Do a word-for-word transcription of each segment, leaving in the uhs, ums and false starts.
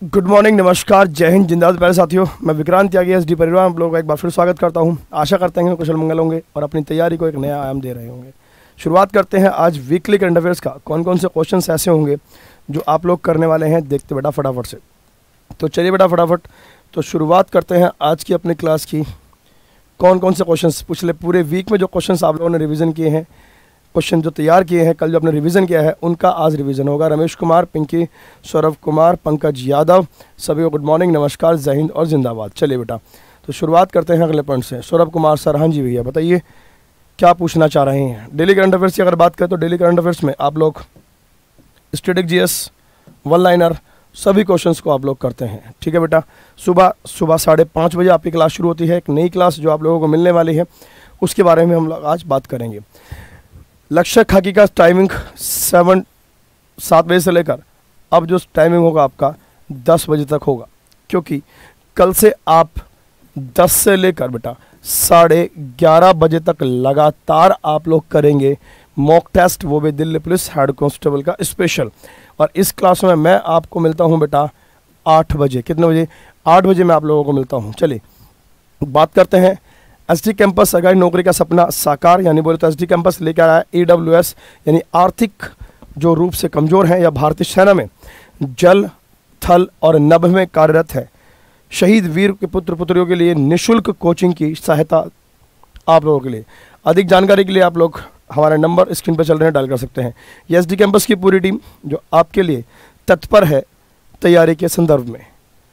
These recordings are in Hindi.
गुड मॉर्निंग, नमस्कार, जय हिंद, जिंदाबाद। प्यारे साथियों, मैं विक्रांत त्यागी एस डी परिवार आप लोगों का एक बार फिर स्वागत करता हूं। आशा करते हैं कुशल मंगल होंगे और अपनी तैयारी को एक नया आयाम दे रहे होंगे। शुरुआत करते हैं आज वीकली करंट अफेयर्स का। कौन कौन से क्वेश्चंस ऐसे होंगे जो आप लोग करने वाले हैं, देखते बेटा फटाफट से। तो चलिए बेटा फटाफट तो शुरुआत करते हैं आज की अपनी क्लास की। कौन कौन से क्वेश्चंस पिछले पूरे वीक में जो क्वेश्चंस आप लोगों ने रिवीजन किए हैं, क्वेश्चन जो तैयार किए हैं, कल जो आपने रिवीजन किया है, उनका आज रिवीजन होगा। रमेश कुमार, पिंकी, सौरभ कुमार, पंकज यादव, सभी को गुड मॉर्निंग, नमस्कार, जय हिंद और जिंदाबाद। चलिए बेटा तो शुरुआत करते हैं अगले पॉइंट से। सौरभ कुमार सर, हाँ जी भैया बताइए क्या पूछना चाह रहे हैं। डेली करंट अफेयर्स की अगर बात करें तो डेली करंट अफेयर्स में आप लोग स्टैटिक जीएस, वन लाइनर, सभी क्वेश्चंस को आप लोग करते हैं। ठीक है बेटा। सुबह सुबह साढ़े पाँच बजे आपकी क्लास शुरू होती है। एक नई क्लास जो आप लोगों को मिलने वाली है उसके बारे में हम लोग आज बात करेंगे। लक्ष्य खाकी का टाइमिंग सेवन सात बजे से लेकर अब जो टाइमिंग होगा आपका दस बजे तक होगा, क्योंकि कल से आप दस से लेकर बेटा साढ़े ग्यारह बजे तक लगातार आप लोग करेंगे मॉक टेस्ट, वो भी दिल्ली पुलिस हेड कांस्टेबल का स्पेशल। और इस क्लास में मैं आपको मिलता हूं बेटा आठ बजे। कितने बजे? आठ बजे मैं आप लोगों को मिलता हूं। चलिए बात करते हैं एसडी कैंपस सरकारी नौकरी का सपना साकार, यानी बोले तो एसडी कैंपस लेकर आया ईडब्ल्यूएस, यानी आर्थिक जो रूप से कमजोर हैं या भारतीय सेना में जल, थल और नभ में कार्यरत है शहीद वीर के पुत्र पुत्रियों के लिए निःशुल्क कोचिंग की सहायता आप लोगों के लिए। अधिक जानकारी के लिए आप लोग हमारे नंबर स्क्रीन पर चल रहे हैं, डायल कर सकते हैं। ये एसडी कैंपस की पूरी टीम जो आपके लिए तत्पर है तैयारी के संदर्भ में।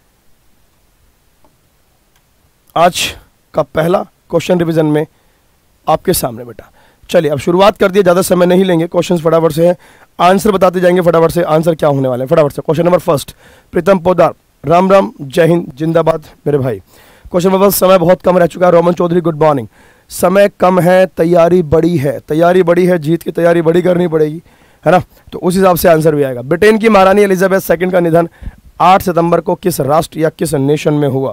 आज का पहला क्वेश्चन रिवीजन में आपके सामने बेटा। चलिए अब शुरुआत कर दिए, ज़्यादा समय नहीं लेंगे, क्वेश्चंस फटाफट से हैं, आंसर बताते जाएंगे फटाफट से। आंसर क्या होने वाले हैं फटाफट से। Question number first, Pritam Podar, Ram Ram, Jai Hind, जिंदाबाद मेरे भाई। क्वेश्चन नंबर फर्स्ट, समय बहुत कम रह चुका है। Roman Chaudhary good morning. समय कम है, तैयारी बड़ी है। तैयारी बड़ी है, जीत की तैयारी बड़ी करनी पड़ेगी, है ना। तो उस हिसाब से आंसर भी आएगा। ब्रिटेन की महारानी एलिजाबेथ सेकंड का निधन आठ सितंबर को किस राष्ट्र या किस नेशन में हुआ?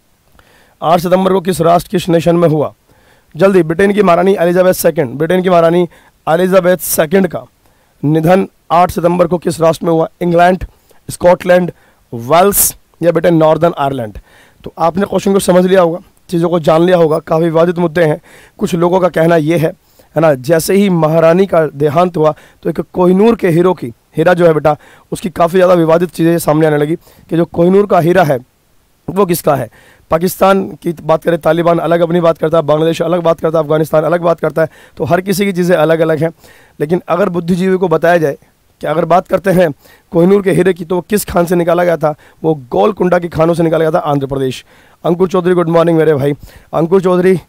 आठ सितंबर को किस राष्ट्र किस नेशन में हुआ? जल्दी। ब्रिटेन की महारानी एलिजाबेथ सेकंड, ब्रिटेन की महारानी एलिजाबेथ सेकंड का निधन आठ सितंबर को किस राष्ट्र में हुआ? इंग्लैंड, स्कॉटलैंड, वेल्स या बेटा नॉर्दर्न आयरलैंड? तो आपने क्वेश्चन को समझ लिया होगा, चीज़ों को जान लिया होगा। काफ़ी विवादित मुद्दे हैं। कुछ लोगों का कहना यह है है ना, जैसे ही महारानी का देहांत हुआ तो एक कोहिनूर के हीरो की हीरा जो है बेटा उसकी काफ़ी ज़्यादा विवादित चीज़ें सामने आने लगी कि जो कोहिनूर का हीरा है वो किसका है। पाकिस्तान की बात करें, तालिबान अलग अपनी बात करता है, बांग्लादेश अलग बात करता है, अफगानिस्तान अलग बात करता है। तो हर किसी की चीज़ें अलग अलग हैं। लेकिन अगर बुद्धिजीवी को बताया जाए कि अगर बात करते हैं कोहिनूर के हीरे की तो किस खान से निकाला गया था? वो गोलकुंडा की खानों से निकाला गया था, आंध्र प्रदेश। अंकुर चौधरी गुड मॉर्निंग मेरे भाई। अंकुर चौधरी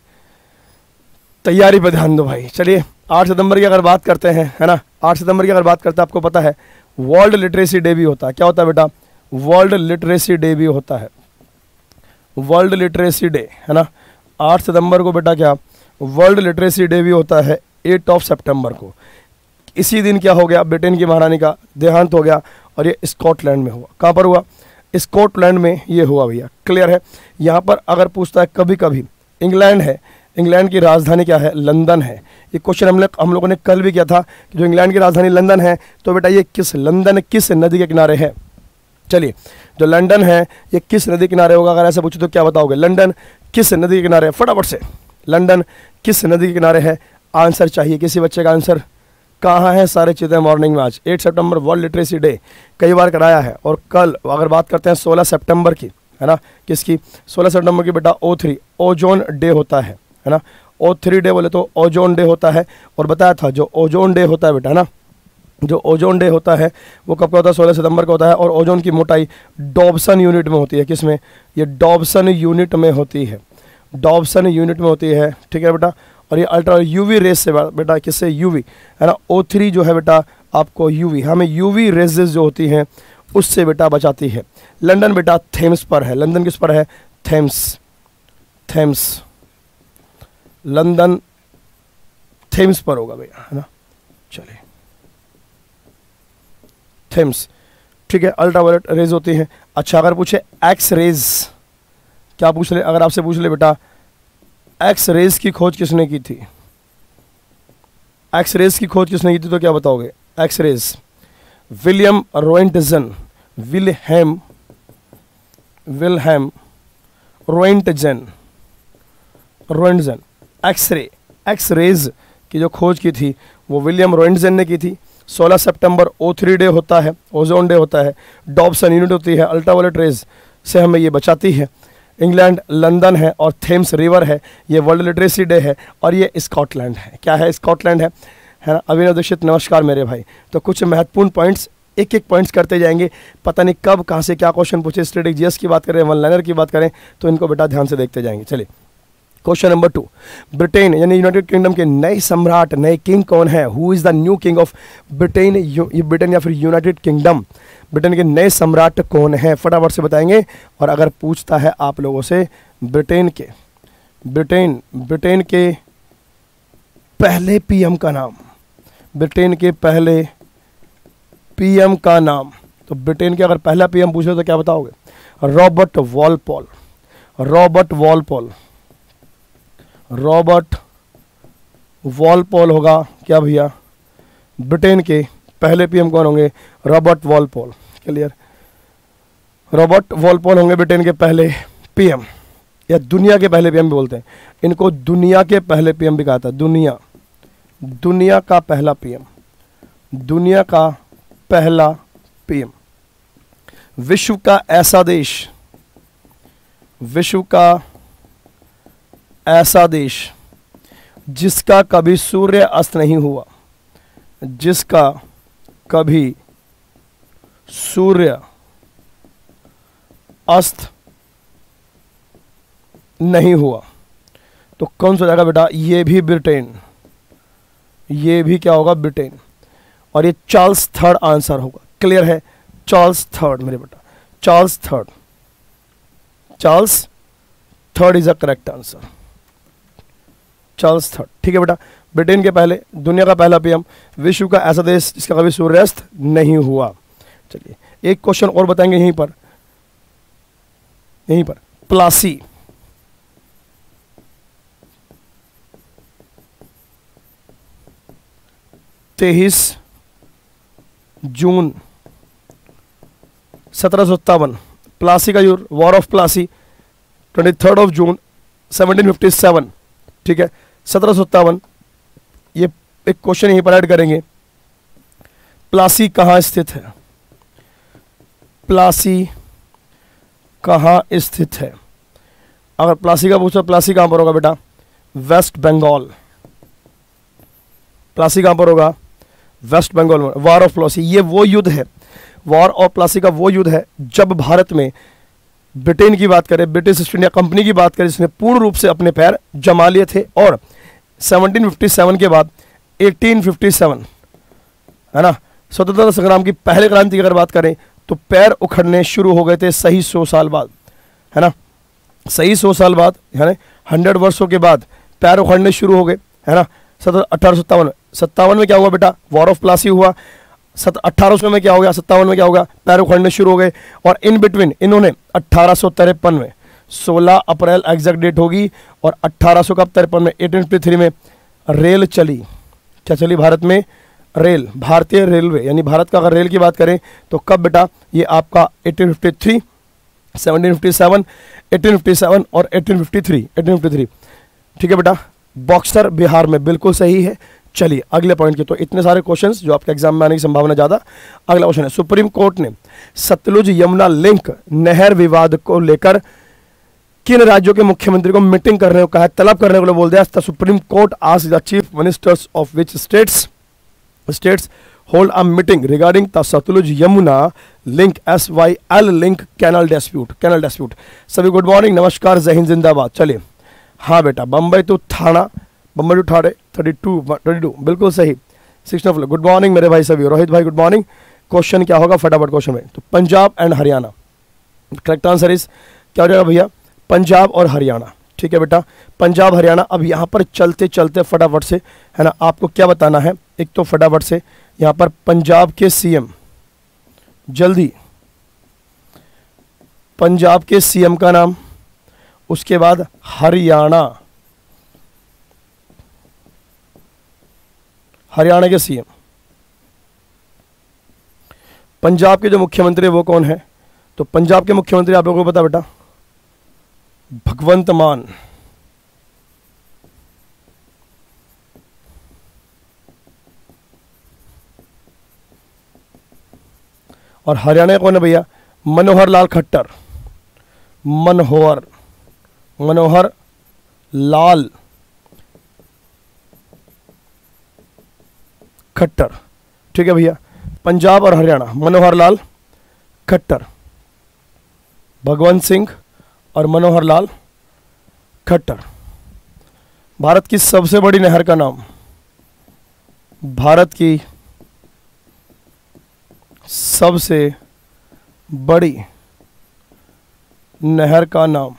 तैयारी पर ध्यान दो भाई। चलिए आठ सितंबर की अगर बात करते हैं, है ना, आठ सितंबर की अगर बात करते हैं, आपको पता है वर्ल्ड लिटरेसी डे भी होता है। क्या होता है बेटा? वर्ल्ड लिटरेसी डे भी होता है, वर्ल्ड लिटरेसी डे, है ना। आठ सितंबर को बेटा क्या वर्ल्ड लिटरेसी डे भी होता है। एट ऑफ सितंबर को इसी दिन क्या हो गया? ब्रिटेन की महारानी का देहांत हो गया और ये स्कॉटलैंड में हुआ। कहाँ पर हुआ? स्कॉटलैंड में ये हुआ भैया। क्लियर है। यहाँ पर अगर पूछता है कभी कभी इंग्लैंड है, इंग्लैंड की राजधानी क्या है? लंदन है। ये क्वेश्चन हम लोग हम लोगों ने कल भी किया था कि जो इंग्लैंड की राजधानी लंदन है तो बेटा ये किस लंदन किस नदी के किनारे है? चलिए जो लंदन है ये किस नदी किनारे होगा? अगर ऐसे पूछो तो क्या बताओगे? लंदन किस नदी के किनारे है? फटाफट से, लंदन किस नदी के किनारे है? आंसर चाहिए किसी बच्चे का आंसर। कहाँ है सारे चीज़ें मॉर्निंग में? आज एट सितंबर वर्ल्ड लिटरेसी डे कई बार कराया है। और कल अगर बात करते हैं सोलह सितंबर की, है ना, किसकी? सोलह सितंबर की बेटा ओ थ्री ओजोन डे होता है, है ना। ओ थ्री डे बोले तो ओजोन डे होता है। और बताया था जो ओजोन डे होता है बेटा, है ना, जो ओजोन डे होता है वो कब का होता है? सोलह सितंबर का होता है। और ओजोन की मोटाई डॉब्सन यूनिट में होती है। किस में? ये डॉब्सन यूनिट में होती है, डॉब्सन यूनिट में होती है। ठीक है बेटा। और ये अल्ट्रा यूवी रेस से बेटा, किससे? यूवी, है ना। ओ थ्री जो है बेटा आपको यूवी, हमें यूवी रेजेस जो होती हैं उससे बेटा बचाती है। लंदन बेटा थेम्स पर है। लंदन किस पर है? थेम्स, थेम्स, लंदन थेम्स पर होगा भैया, है ना। चलिए थेम्स, ठीक है। अल्ट्रावायलेट रेज होती हैं। अच्छा अगर पूछे एक्स रेज, क्या पूछ ले? अगर आपसे पूछ ले बेटा एक्स रेज की खोज किसने की थी? एक्स रेज की खोज किसने की थी तो क्या बताओगे? X rays William Roentgen, Wilhelm Wilhelm Roentgen, Roentgen. X ray, X rays की जो खोज की थी वो विलियम रोएंटजेन ने की थी। सोलह सितंबर ओ थ्री डे होता है, ओजोन डे होता है। डॉब्सन यूनिट होती है, अल्ट्रावायलेट रेज से हमें ये बचाती है। इंग्लैंड लंदन है और थेम्स रिवर है, ये वर्ल्ड लिटरेसी डे है। और ये स्कॉटलैंड है, क्या है, स्कॉटलैंड है, है ना। अभिनव दीक्षित नमस्कार मेरे भाई। तो कुछ महत्वपूर्ण पॉइंट्स, एक एक पॉइंट्स करते जाएंगे, पता नहीं कब कहाँ से क्या क्वेश्चन पूछे। स्टैटिक जीएस की बात करें, वन लाइनर की बात करें, तो इनको बेटा ध्यान से देखते जाएंगे। चलिए क्वेश्चन नंबर टू, ब्रिटेन यानी यूनाइटेड किंगडम के नए सम्राट, नए किंग कौन है? Who is the new king of Britain? ये ब्रिटेन या फिर यूनाइटेड किंगडम, ब्रिटेन के नए सम्राट कौन है? फटाफट से बताएंगे। और अगर पूछता है आप लोगों से ब्रिटेन के ब्रिटेन ब्रिटेन के पहले पीएम का नाम, ब्रिटेन के पहले पीएम का नाम, तो ब्रिटेन के अगर पहला पीएम पूछे तो क्या बताओगे? Robert Walpole, Robert Walpole, Robert Walpole होगा क्या भैया? ब्रिटेन के पहले पीएम कौन होंगे? Robert Walpole. Clear, Robert Walpole होंगे ब्रिटेन के पहले पीएम, या दुनिया के पहले पीएम भी बोलते हैं इनको, दुनिया के पहले पीएम भी कहा था। दुनिया दुनिया का पहला पीएम, दुनिया का पहला पीएम। विश्व का ऐसा देश, विश्व का ऐसा देश जिसका कभी सूर्य अस्त नहीं हुआ, जिसका कभी सूर्य अस्त नहीं हुआ, तो कौन सा जाएगा बेटा? ये भी ब्रिटेन, ये भी क्या होगा? ब्रिटेन। और ये चार्ल्स थर्ड आंसर होगा। क्लियर है? चार्ल्स थर्ड मेरे बेटा, Charles third, Charles third is a correct answer, Charles third. ठीक है बेटा, ब्रिटेन के पहले, दुनिया का पहला पीएम, विश्व का ऐसा देश जिसका कभी सूर्यास्त नहीं हुआ। चलिए एक क्वेश्चन और बताएंगे यहीं पर, यहीं पर प्लासी, तेईस जून सत्रह सौ सत्तावन, प्लासी का युद्ध, war of Plassey, twenty third of June seventeen fifty seven. ठीक है, सत्रह सौ सत्तावन। ये एक क्वेश्चन यहीं पर ऐड करेंगे, प्लासी कहाँ स्थित है? प्लासी कहाँ स्थित है? अगर प्लासी का पूछो, प्लासी कहाँ पर होगा बेटा? वेस्ट बंगाल। प्लासी कहाँ पर होगा? वेस्ट बंगाल में। वॉर ऑफ प्लासी, ये वो युद्ध है, वॉर ऑफ प्लासी का वो युद्ध है जब भारत में ब्रिटेन की बात करें, ब्रिटिश ईस्ट इंडिया कंपनी की बात करें, जिसने पूर्ण रूप से अपने पैर जमा लिए थे। और सेवनटीन फिफ्टी सेवन के बाद एटीन फिफ्टी सेवन, है ना, स्वतंत्रता संग्राम की पहले क्रांति की अगर बात करें तो पैर उखड़ने शुरू हो गए थे सही सौ साल बाद, है ना, सही सौ साल बाद, है ना, हंड्रेड वर्षों के बाद पैर उखड़ने शुरू हो गए, है ना। सत्रह अठारह सौ सत्तावन सत्तावन में क्या हुआ बेटा? वॉर ऑफ प्लासी हुआ। सत अट्ठारह सौ में क्या हो गया? सत्तावन में क्या हो गया? पैर उखड़ने शुरू हो गए। और इन बिटवीन इन्होंने अट्ठारह सौ तिरपन में, सोलह अप्रैल एग्जैक्ट डेट होगी, और अट्ठारह सौ कब? तिरपन में, एटीन फिफ्टी थ्री में रेल चली। क्या चली भारत में? रेल, भारतीय रेलवे, यानी भारत का अगर रेल की बात करें तो कब बेटा? ये आपका eighteen fifty three, seventeen fifty seven, eighteen fifty seven और eighteen fifty three, eighteen fifty three. ठीक है बेटा, बॉक्सर बिहार में, बिल्कुल सही है। चलिए अगले पॉइंट के, तो इतने सारे क्वेश्चंस जो आपके एग्जाम में आने की संभावना ज़्यादा। अगला क्वेश्चन है, सुप्रीम कोर्ट ने सतलुज यमुना लिंक नहर विवाद को लेकर किन राज्यों के मुख्यमंत्री को मीटिंग करने को कहा है, तलब करने को लिए बोल दिया? Supreme court asked the chief ministers of which states states hold a meeting regarding the Sutlej Yamuna link S Y L link canal dispute, canal dispute. सभी गुड मॉर्निंग, नमस्कार, जय हिंद, जिंदाबाद। चलिए हाँ बेटा, Bombay to Thana, Bombay to Thane, thirty two twenty two, बिल्कुल सही। सिक्सटीन ऑफ, गुड मॉर्निंग मेरे भाई सभी। रोहित भाई गुड मॉर्निंग। क्वेश्चन क्या होगा फटाफट क्वेश्चन में? तो Punjab and Haryana, correct answer is क्या हो जाएगा भैया? पंजाब और हरियाणा। ठीक है बेटा, पंजाब हरियाणा। अब यहाँ पर चलते चलते फटाफट से, है ना, आपको क्या बताना है? एक तो फटाफट से यहाँ पर पंजाब के सीएम, जल्दी पंजाब के सीएम का नाम, उसके बाद हरियाणा, हरियाणा के सीएम। पंजाब के जो मुख्यमंत्री वो कौन है? तो पंजाब के मुख्यमंत्री आप लोगों को पता बेटा, भगवंत मान। और हरियाणा कौन है भैया, मनोहर लाल खट्टर। मनोहर मनोहर लाल खट्टर, ठीक है भैया। पंजाब और हरियाणा, मनोहर लाल खट्टर, भगवंत सिंह और मनोहर लाल खट्टर। भारत की सबसे बड़ी नहर का नाम, भारत की सबसे बड़ी नहर का नाम,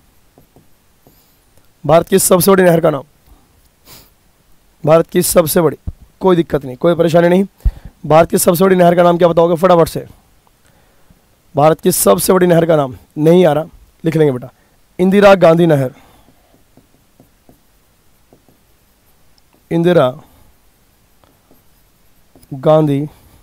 भारत की सबसे बड़ी नहर का नाम, भारत की सबसे बड़ी, कोई दिक्कत नहीं, कोई परेशानी नहीं। भारत की सबसे बड़ी नहर का नाम क्या बताओगे फटाफट से? भारत की सबसे बड़ी नहर का नाम नहीं आ रहा, लिख लेंगे बेटा, इंदिरा गांधी नहर। इंदिरा गांधी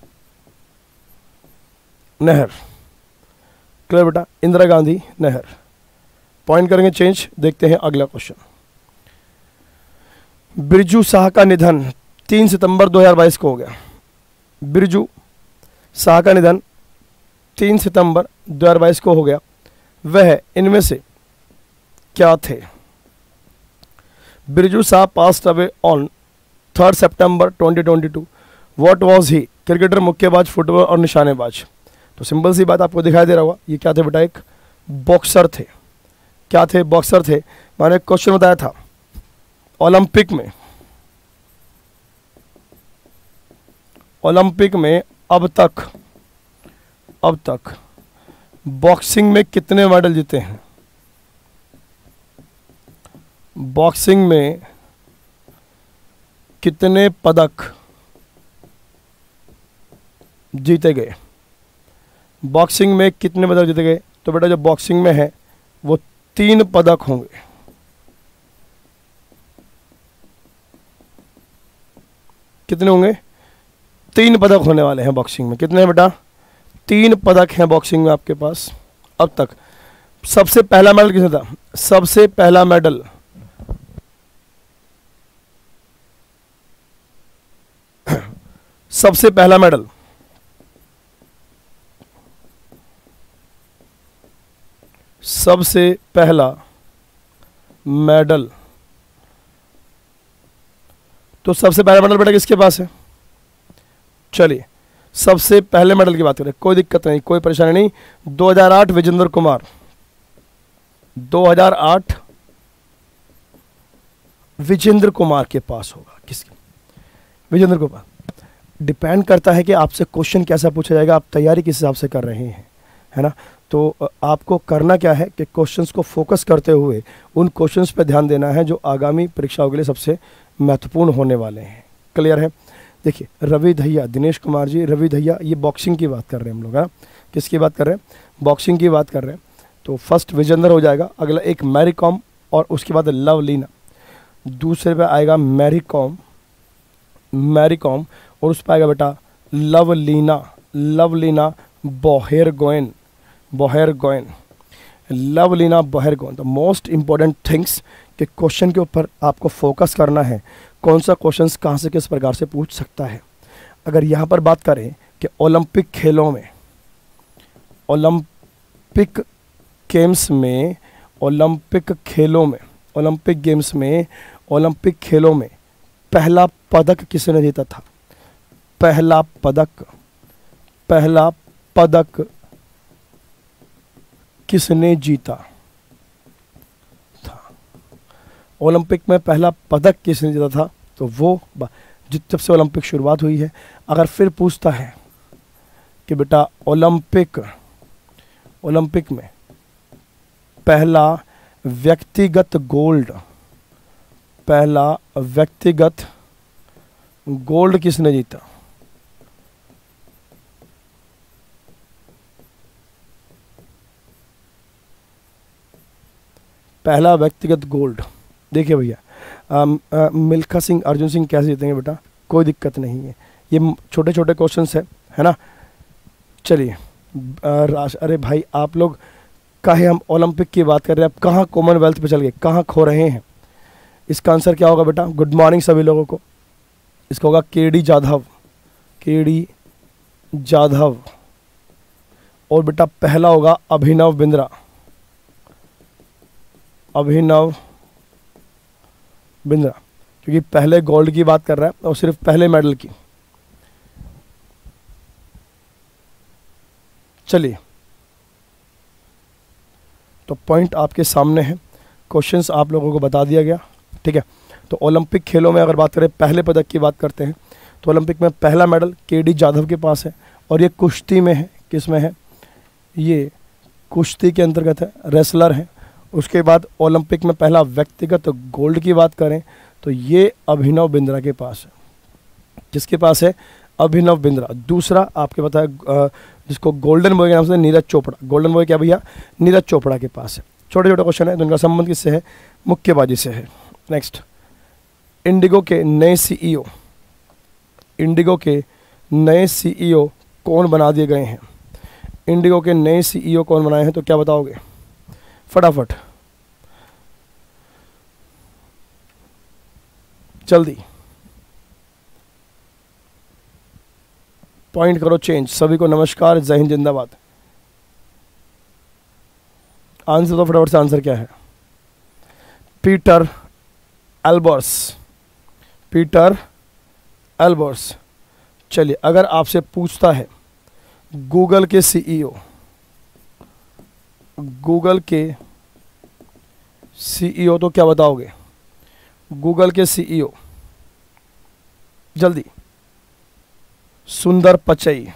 नहर, क्लियर बेटा, इंदिरा गांधी नहर। पॉइंट करेंगे चेंज। देखते हैं अगला क्वेश्चन। बिरजू साह का निधन तीन सितंबर दो हज़ार बाईस को हो गया। बिरजू साह का निधन तीन सितंबर दो हज़ार बाईस को हो गया। वह इनमें से क्या थे? Birju Sah passed away on third September twenty twenty two. What was he? Cricketer, मुक्केबाज, फुटबॉल और निशानेबाज। तो सिंपल सी बात आपको दिखाई दे रहा होगा, ये क्या थे बेटा? एक बॉक्सर थे। क्या थे? बॉक्सर थे। मैंने क्वेश्चन बताया था ओलंपिक में, ओलंपिक में अब तक अब तक बॉक्सिंग में कितने मेडल जीते हैं? बॉक्सिंग में कितने पदक जीते गए? बॉक्सिंग में कितने पदक जीते गए? तो बेटा जो बॉक्सिंग में है वो तीन पदक होंगे। कितने होंगे? तीन पदक होने वाले हैं बॉक्सिंग में। कितने हैं बेटा? तीन पदक हैं बॉक्सिंग में आपके पास अब तक। सबसे पहला मेडल किसने था? सबसे पहला मेडल सबसे पहला मेडल सबसे पहला मेडल तो सबसे पहला मेडल बेटा किसके पास है? चलिए सबसे पहले मेडल की बात करें, कोई दिक्कत नहीं, कोई परेशानी नहीं। दो हज़ार आठ विजेंद्र कुमार, दो हज़ार आठ विजेंद्र कुमार के पास होगा। किसके? विजेंद्र कुमार। डिपेंड करता है कि आपसे क्वेश्चन कैसा पूछा जाएगा, आप तैयारी किस हिसाब से कर रहे हैं, है ना। तो आपको करना क्या है कि क्वेश्चंस को फोकस करते हुए उन क्वेश्चंस पे ध्यान देना है जो आगामी परीक्षाओं के लिए सबसे महत्वपूर्ण होने वाले हैं। क्लियर है? देखिए रवि दहिया, दिनेश कुमार जी, रवि दहिया, ये बॉक्सिंग की बात कर रहे हैं हम लोग, है। किसकी बात कर रहे हैं? बॉक्सिंग की बात कर रहे हैं। तो फर्स्ट विजेंद्र हो जाएगा, अगला एक मैरी कॉम और उसके बाद लवलीना, दूसरे पे आएगा मैरी कॉम, मैरी कॉम और उस पर आएगा बेटा Lovlina, Lovlina Borgohain, Borgohain, Lovlina Borgohain. The most important things कि क्वेश्चन के ऊपर आपको फोकस करना है, कौन सा क्वेश्चन कहाँ से किस प्रकार से पूछ सकता है। अगर यहाँ पर बात करें कि ओलंपिक खेलों में, ओलंपिक गेम्स में, ओलंपिक खेलों में, ओलंपिक गेम्स में, ओलंपिक खेलों में पहला पदक किसने जीता था? पहला पदक, पहला पदक किसने जीता था? ओलंपिक में पहला पदक किसने जीता था? तो वो जब से ओलंपिक शुरुआत हुई है। अगर फिर पूछता है कि बेटा ओलंपिक, ओलंपिक में पहला व्यक्तिगत गोल्ड, पहला व्यक्तिगत गोल्ड किसने जीता? पहला व्यक्तिगत गोल्ड। देखिए भैया मिल्खा सिंह, अर्जुन सिंह कैसे जीतेंगे बेटा? कोई दिक्कत नहीं है, ये छोटे छोटे क्वेश्चंस है, है ना। चलिए राश अरे भाई आप लोग काहे, हम ओलंपिक की बात कर रहे हैं, अब कहाँ कॉमनवेल्थ पे चल गए, कहाँ खो रहे हैं। इसका आंसर क्या होगा बेटा? गुड मॉर्निंग सभी लोगों को। इसका होगा के डी जाधव, के डी जाधव। और बेटा पहला होगा अभिनव बिंद्रा, अभिनव बिंद्रा, क्योंकि पहले गोल्ड की बात कर रहा है और सिर्फ पहले मेडल की। चलिए, तो पॉइंट आपके सामने है, क्वेश्चंस आप लोगों को बता दिया गया, ठीक है। तो ओलंपिक खेलों में अगर बात करें, पहले पदक की बात करते हैं, तो ओलंपिक में पहला मेडल के डी जाधव के पास है, और ये कुश्ती में है। किस में है? ये कुश्ती के अंतर्गत है, रेसलर है। उसके बाद ओलंपिक में पहला व्यक्तिगत गोल्ड की बात करें तो ये अभिनव बिंद्रा के पास है। किसके पास है? अभिनव बिंद्रा। दूसरा आपके बताया जिसको गोल्डन बॉय के नाम से, नीरज चोपड़ा। गोल्डन बॉय क्या भैया? नीरज चोपड़ा के पास है। छोटे छोटे क्वेश्चन है, तो उनका संबंध किससे है? मुक्केबाजी से है। नेक्स्ट, इंडिगो के नए सीईओ, इंडिगो के नए सीईओ कौन बना दिए गए हैं? इंडिगो के नए सीईओ कौन बनाए हैं, तो क्या बताओगे फटाफट, जल्दी पॉइंट करो चेंज। सभी को नमस्कार, जय हिंद, जिंदाबाद। आंसर तो फटाफट से, आंसर क्या है? Peter Elbers, Peter Elbers. चलिए, अगर आपसे पूछता है गूगल के सीईओ, गूगल के सीईओ, तो क्या बताओगे? गूगल के सीईओ, जल्दी। सुंदर पिचई,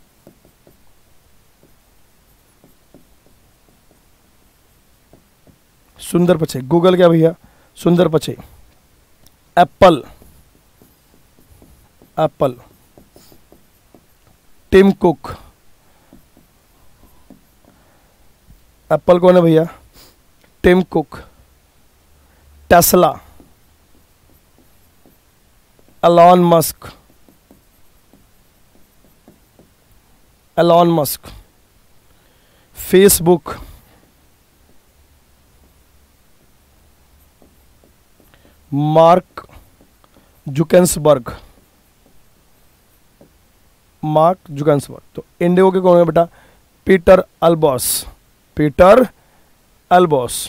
सुंदर पिचई। गूगल क्या भैया? Sundar Pichai. Apple, Apple, Tim Cook. Apple कौन है भैया? Tim Cook. Tesla, Elon Musk, Elon Musk. Facebook, Mark Zuckerberg, Mark Zuckerberg. तो इंडिगो के कौन है बेटा? Peter Elbers, Peter Elbers.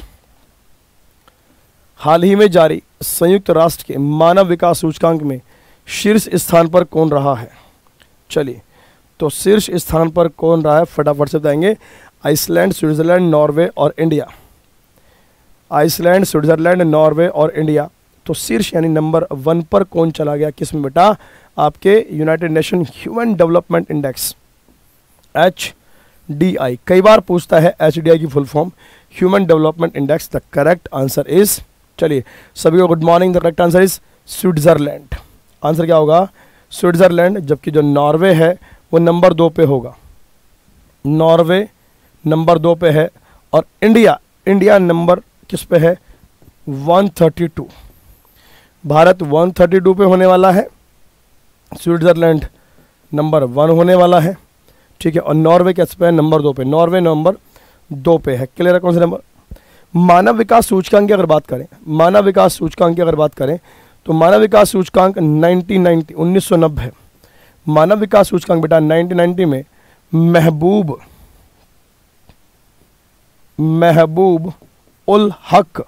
हाल ही में जारी संयुक्त राष्ट्र के मानव विकास सूचकांक में शीर्ष स्थान पर कौन रहा है? चलिए, तो शीर्ष स्थान पर कौन रहा है फटाफट से बताएंगे। आइसलैंड, स्विट्जरलैंड, नॉर्वे और इंडिया। आइसलैंड, स्विट्जरलैंड, नॉर्वे और इंडिया। तो शीर्ष यानी नंबर वन पर कौन चला गया? किसमें बेटा? आपके United Nation human development index, H D I. कई बार पूछता है एच डी आई की full form, human development index. The correct answer is, चलिए सभी को good morning, the correct answer is Switzerland. Answer क्या होगा? स्विट्जरलैंड। जबकि जो नॉर्वे है वो नंबर दो पे होगा, नॉर्वे नंबर दो पे है। और इंडिया, इंडिया नंबर किस पे है? One thirty two. Bharat one thirty two पे होने वाला है, स्विट्जरलैंड नंबर वन होने वाला है, ठीक है। और नॉर्वे किस पे है? नंबर दो पे। नॉर्वे नंबर दो पे है। क्लियर है? कौन सा नंबर? मानव विकास सूचकांक की अगर बात करें, मानव विकास सूचकांक की अगर बात करें तो मानव विकास सूचकांक नाइनटीन नाइंटी उन्नीस सौ नब्बे है। मानव विकास सूचकांक बेटा नाइनटीन नाइंटी में महबूब महबूब उल हक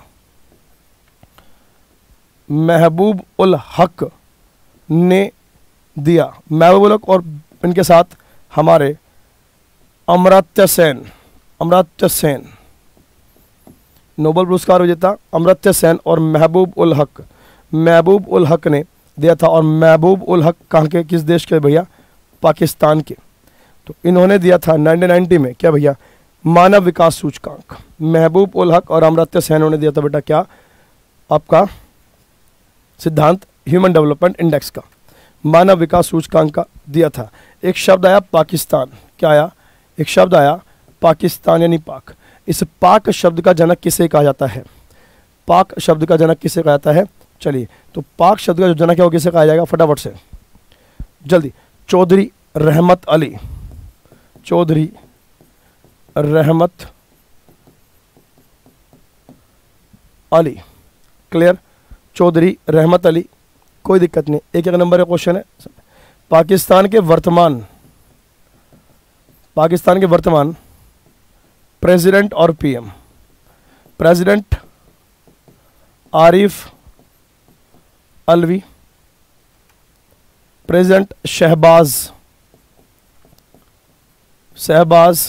महबूब उल हक ने दिया। महबूब उल हक और इनके साथ हमारे अमर्त्य सेन, अमर्त्य सेन नोबेल पुरस्कार विजेता अमर्त्य सेन और महबूब उल हक, महबूब उल हक ने दिया था। और महबूब उल हक कहाँ के, किस देश के भैया? पाकिस्तान के। तो इन्होंने दिया था नाइनटीन नाइंटी में क्या भैया? मानव विकास सूचकांक। महबूब उल हक और अमर्त्य सेन ने दिया था बेटा क्या? आपका सिद्धांत ह्यूमन डेवलपमेंट इंडेक्स का, मानव विकास सूचकांक का दिया था। एक शब्द आया पाकिस्तान, क्या आया? एक शब्द आया पाकिस्तान यानी पाक। इस पाक शब्द का जनक किसे कहा जाता है? पाक शब्द का जनक किसे कहा जाता है? चलिए, तो पाक शब्द का जो जनक है वो किसे कहा जाएगा फटाफट से, जल्दी। चौधरी रहमत अली, चौधरी रहमत अली। क्लियर? चौधरी रहमत अली, कोई दिक्कत नहीं। एक एक नंबर का क्वेश्चन है। पाकिस्तान के वर्तमान पाकिस्तान के वर्तमान प्रेसिडेंट और PM. President Arif Alvi, president Shahbaz Shahbaz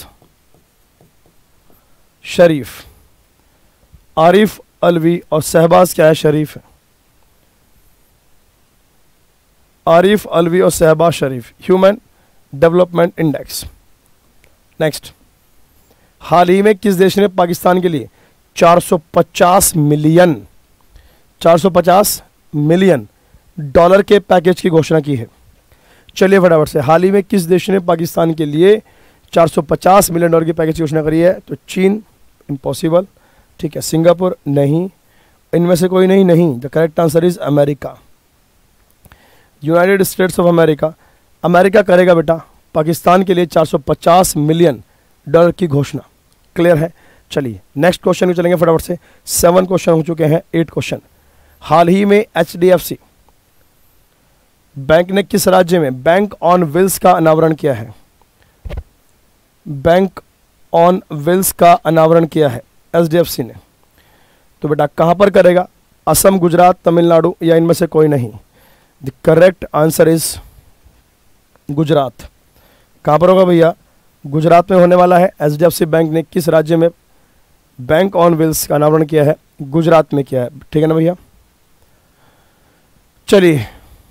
Sharif. Arif Alvi और शहबाज क्या है? शरीफ है। आरिफ अलवी और Shahbaz Sharif, human development index. Next, हाल ही में किस देश ने पाकिस्तान के लिए चार सौ पचास मिलियन चार सौ पचास मिलियन डॉलर के पैकेज की घोषणा की है? चलिए फटाफट से, हाल ही में किस देश ने पाकिस्तान के लिए चार सौ पचास मिलियन डॉलर की पैकेज की घोषणा करी है? तो चीन, इम्पॉसिबल। ठीक है, सिंगापुर, नहीं। इनमें से कोई नहीं नहीं the correct answer is America, United States of America. America करेगा बेटा पाकिस्तान के लिए चार सौ पचास मिलियन डॉलर की घोषणा। क्लियर है? चलिए नेक्स्ट क्वेश्चन में चलेंगे फटाफट से। सेवन क्वेश्चन हो चुके हैं, एट क्वेश्चन। हाल ही में H D F C bank ने किस राज्य में बैंक ऑन व्हील्स का अनावरण किया है? बैंक ऑन व्हील्स का अनावरण किया है एच डी एफ सी ने। तो बेटा कहां पर करेगा? असम, गुजरात, तमिलनाडु या इनमें से कोई नहीं? The correct answer is Gujarat. कहां पर होगा भैया? गुजरात में होने वाला है। H D F C bank ने किस राज्य में बैंक ऑन व्हील्स का अनावरण किया है? गुजरात में किया है। ठीक है ना भैया? चलिए,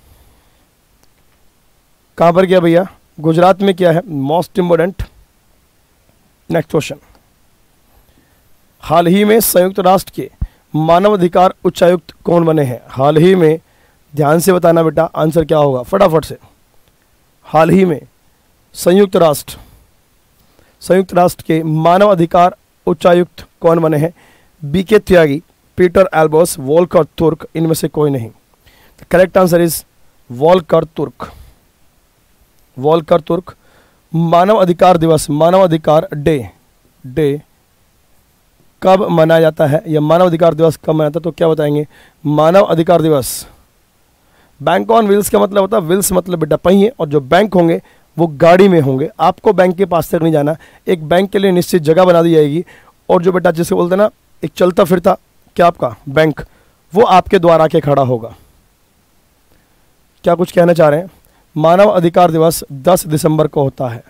कहां पर किया भैया? गुजरात में किया है, मोस्ट इंपोर्टेंट। नेक्स्ट क्वेश्चन, हाल ही में संयुक्त राष्ट्र के मानवाधिकार उच्चायुक्त कौन बने हैं? हाल ही में, ध्यान से बताना बेटा आंसर क्या होगा फटाफट से। हाल ही में संयुक्त राष्ट्र संयुक्त राष्ट्र के मानव अधिकार उच्चायुक्त कौन बने हैं? बी के त्यागी, पीटर एल्बोस, वोल्कर तुर्क, इनमें से कोई नहीं। Correct answer is Volker Turk. Volker Turk. मानव अधिकार दिवस, मानव अधिकार डे डे कब मनाया जाता है, या मानव अधिकार दिवस कब मनाया जाता है? तो क्या बताएंगे? मानव अधिकार दिवस, बैंक ऑन व्हील्स का मतलब होता है, व्हील्स मतलब बेटा पहिए, और जो बैंक होंगे वो गाड़ी में होंगे। आपको बैंक के पास तक नहीं जाना, एक बैंक के लिए निश्चित जगह बना दी जाएगी, और जो बेटा जिसे बोलते हैं ना एक चलता फिरता क्या आपका बैंक, वो आपके द्वार आके खड़ा होगा। क्या कुछ कहना चाह रहे हैं? मानव अधिकार दिवस दस दिसंबर को होता है।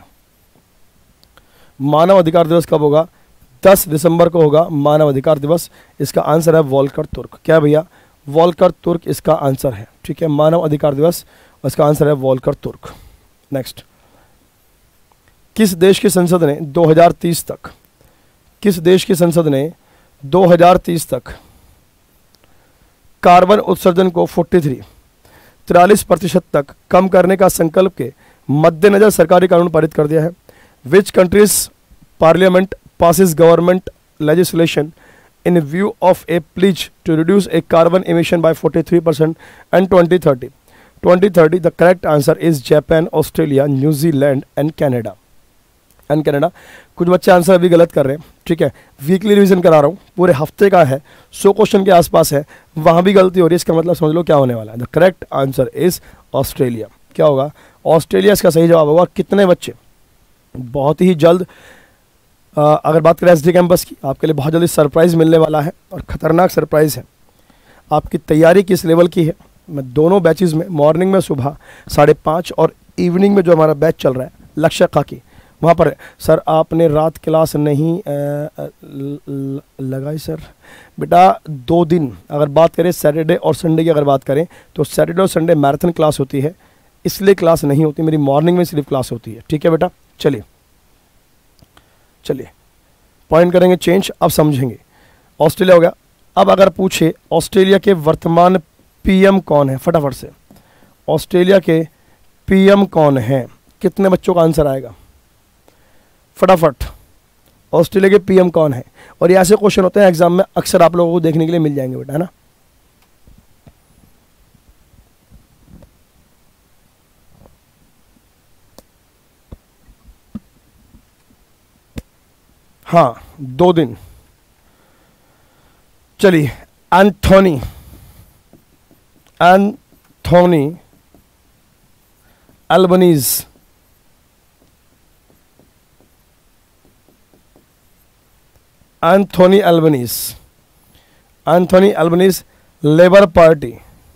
मानव अधिकार दिवस कब होगा? दस दिसंबर को होगा मानव अधिकार दिवस। इसका आंसर है वोल्कर तुर्क। क्या भैया? वोल्कर तुर्क इसका आंसर है। ठीक है, मानव अधिकार दिवस, इसका आंसर है वोल्कर तुर्क। नेक्स्ट, किस देश की संसद ने दो हज़ार तीस तक किस देश की संसद ने दो हज़ार तीस तक कार्बन उत्सर्जन को तैंतालीस तिरालीस प्रतिशत तक कम करने का संकल्प के मद्देनजर सरकारी कानून पारित कर दिया है? Which countries parliament passes government legislation in view of a pledge to reduce a carbon emission by forty-three percent and twenty thirty. twenty thirty, the correct answer is Japan, Australia, New Zealand and Canada. And Canada. कुछ बच्चे आंसर अभी गलत कर रहे हैं। ठीक है, वीकली रिवीजन करा रहा हूँ, पूरे हफ्ते का है, सौ क्वेश्चन के आसपास है, वहाँ भी गलती हो रही है। इसका मतलब समझ लो क्या होने वाला है। The correct answer is Australia. क्या होगा? ऑस्ट्रेलिया इसका सही जवाब होगा। कितने बच्चे? बहुत ही जल्द Uh, अगर बात करें एस डी कैंपस की, आपके लिए बहुत जल्दी सरप्राइज़ मिलने वाला है, और ख़तरनाक सरप्राइज़ है। आपकी तैयारी किस लेवल की है? मैं दोनों बैचेस में, मॉर्निंग में सुबह साढ़े पाँच और इवनिंग में जो हमारा बैच चल रहा है लक्ष्य का की, वहाँ पर सर आपने रात क्लास नहीं आ, ल, लगाई सर? बेटा दो दिन अगर बात करें सैटरडे और संडे की, अगर बात करें तो सैटरडे और संडे मैराथन क्लास होती है, इसलिए क्लास नहीं होती मेरी, मॉर्निंग में सिर्फ क्लास होती है। ठीक है बेटा? चलिए चलिए पॉइंट करेंगे चेंज, अब समझेंगे। ऑस्ट्रेलिया हो गया। अब अगर पूछे ऑस्ट्रेलिया के वर्तमान पीएम कौन है, फटाफट से ऑस्ट्रेलिया के पीएम कौन है? कितने बच्चों का आंसर आएगा फटाफट? ऑस्ट्रेलिया के पीएम कौन है? और ये ऐसे क्वेश्चन होते हैं एग्जाम में, अक्सर आप लोगों को देखने के लिए मिल जाएंगे बेटा, है ना? हाँ, दो दिन। चलिए, Anthony Anthony Albanese Anthony Albanese Anthony Albanese labour party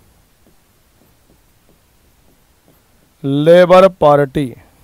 labour party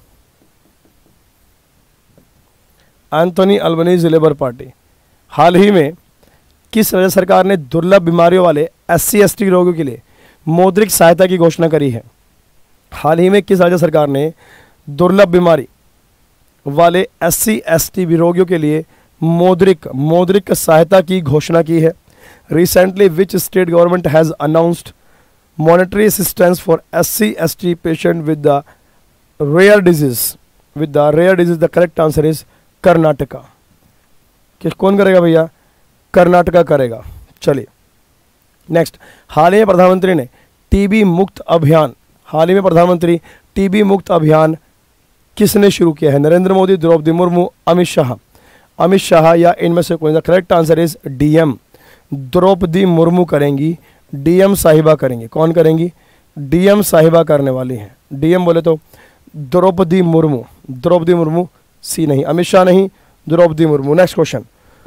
Anthony Albanese labour party हाल ही में किस राज्य सरकार ने दुर्लभ बीमारियों वाले एस सी एस टी रोगियों के लिए मौद्रिक सहायता की घोषणा करी है? हाल ही में किस राज्य सरकार ने दुर्लभ बीमारी वाले एस सी एस टी रोगियों के लिए मौद्रिक मौद्रिक सहायता की घोषणा की है? Recently which state government has announced monetary assistance for S C S T patient with the rare disease with the rare disease? The correct answer is Karnataka. किस कौन करेगा भैया? कर्नाटका करेगा। चलिए नेक्स्ट, हाल ही में प्रधानमंत्री ने टीबी मुक्त अभियान हाल ही में प्रधानमंत्री टीबी मुक्त अभियान किसने शुरू किया है? नरेंद्र मोदी, द्रौपदी मुर्मू, अमित शाह? अमित शाह या इनमें से कोई? The correct answer is DM, Draupadi Murmu करेंगी, डीएम साहिबा करेंगी। कौन करेंगी? डीएम साहिबा करने वाली हैं। डीएम बोले तो द्रौपदी मुर्मू, द्रौपदी मुर्मू सी नहीं, अमित शाह नहीं, द्रौपदी मुर्मू। नेक्स्ट क्वेश्चन,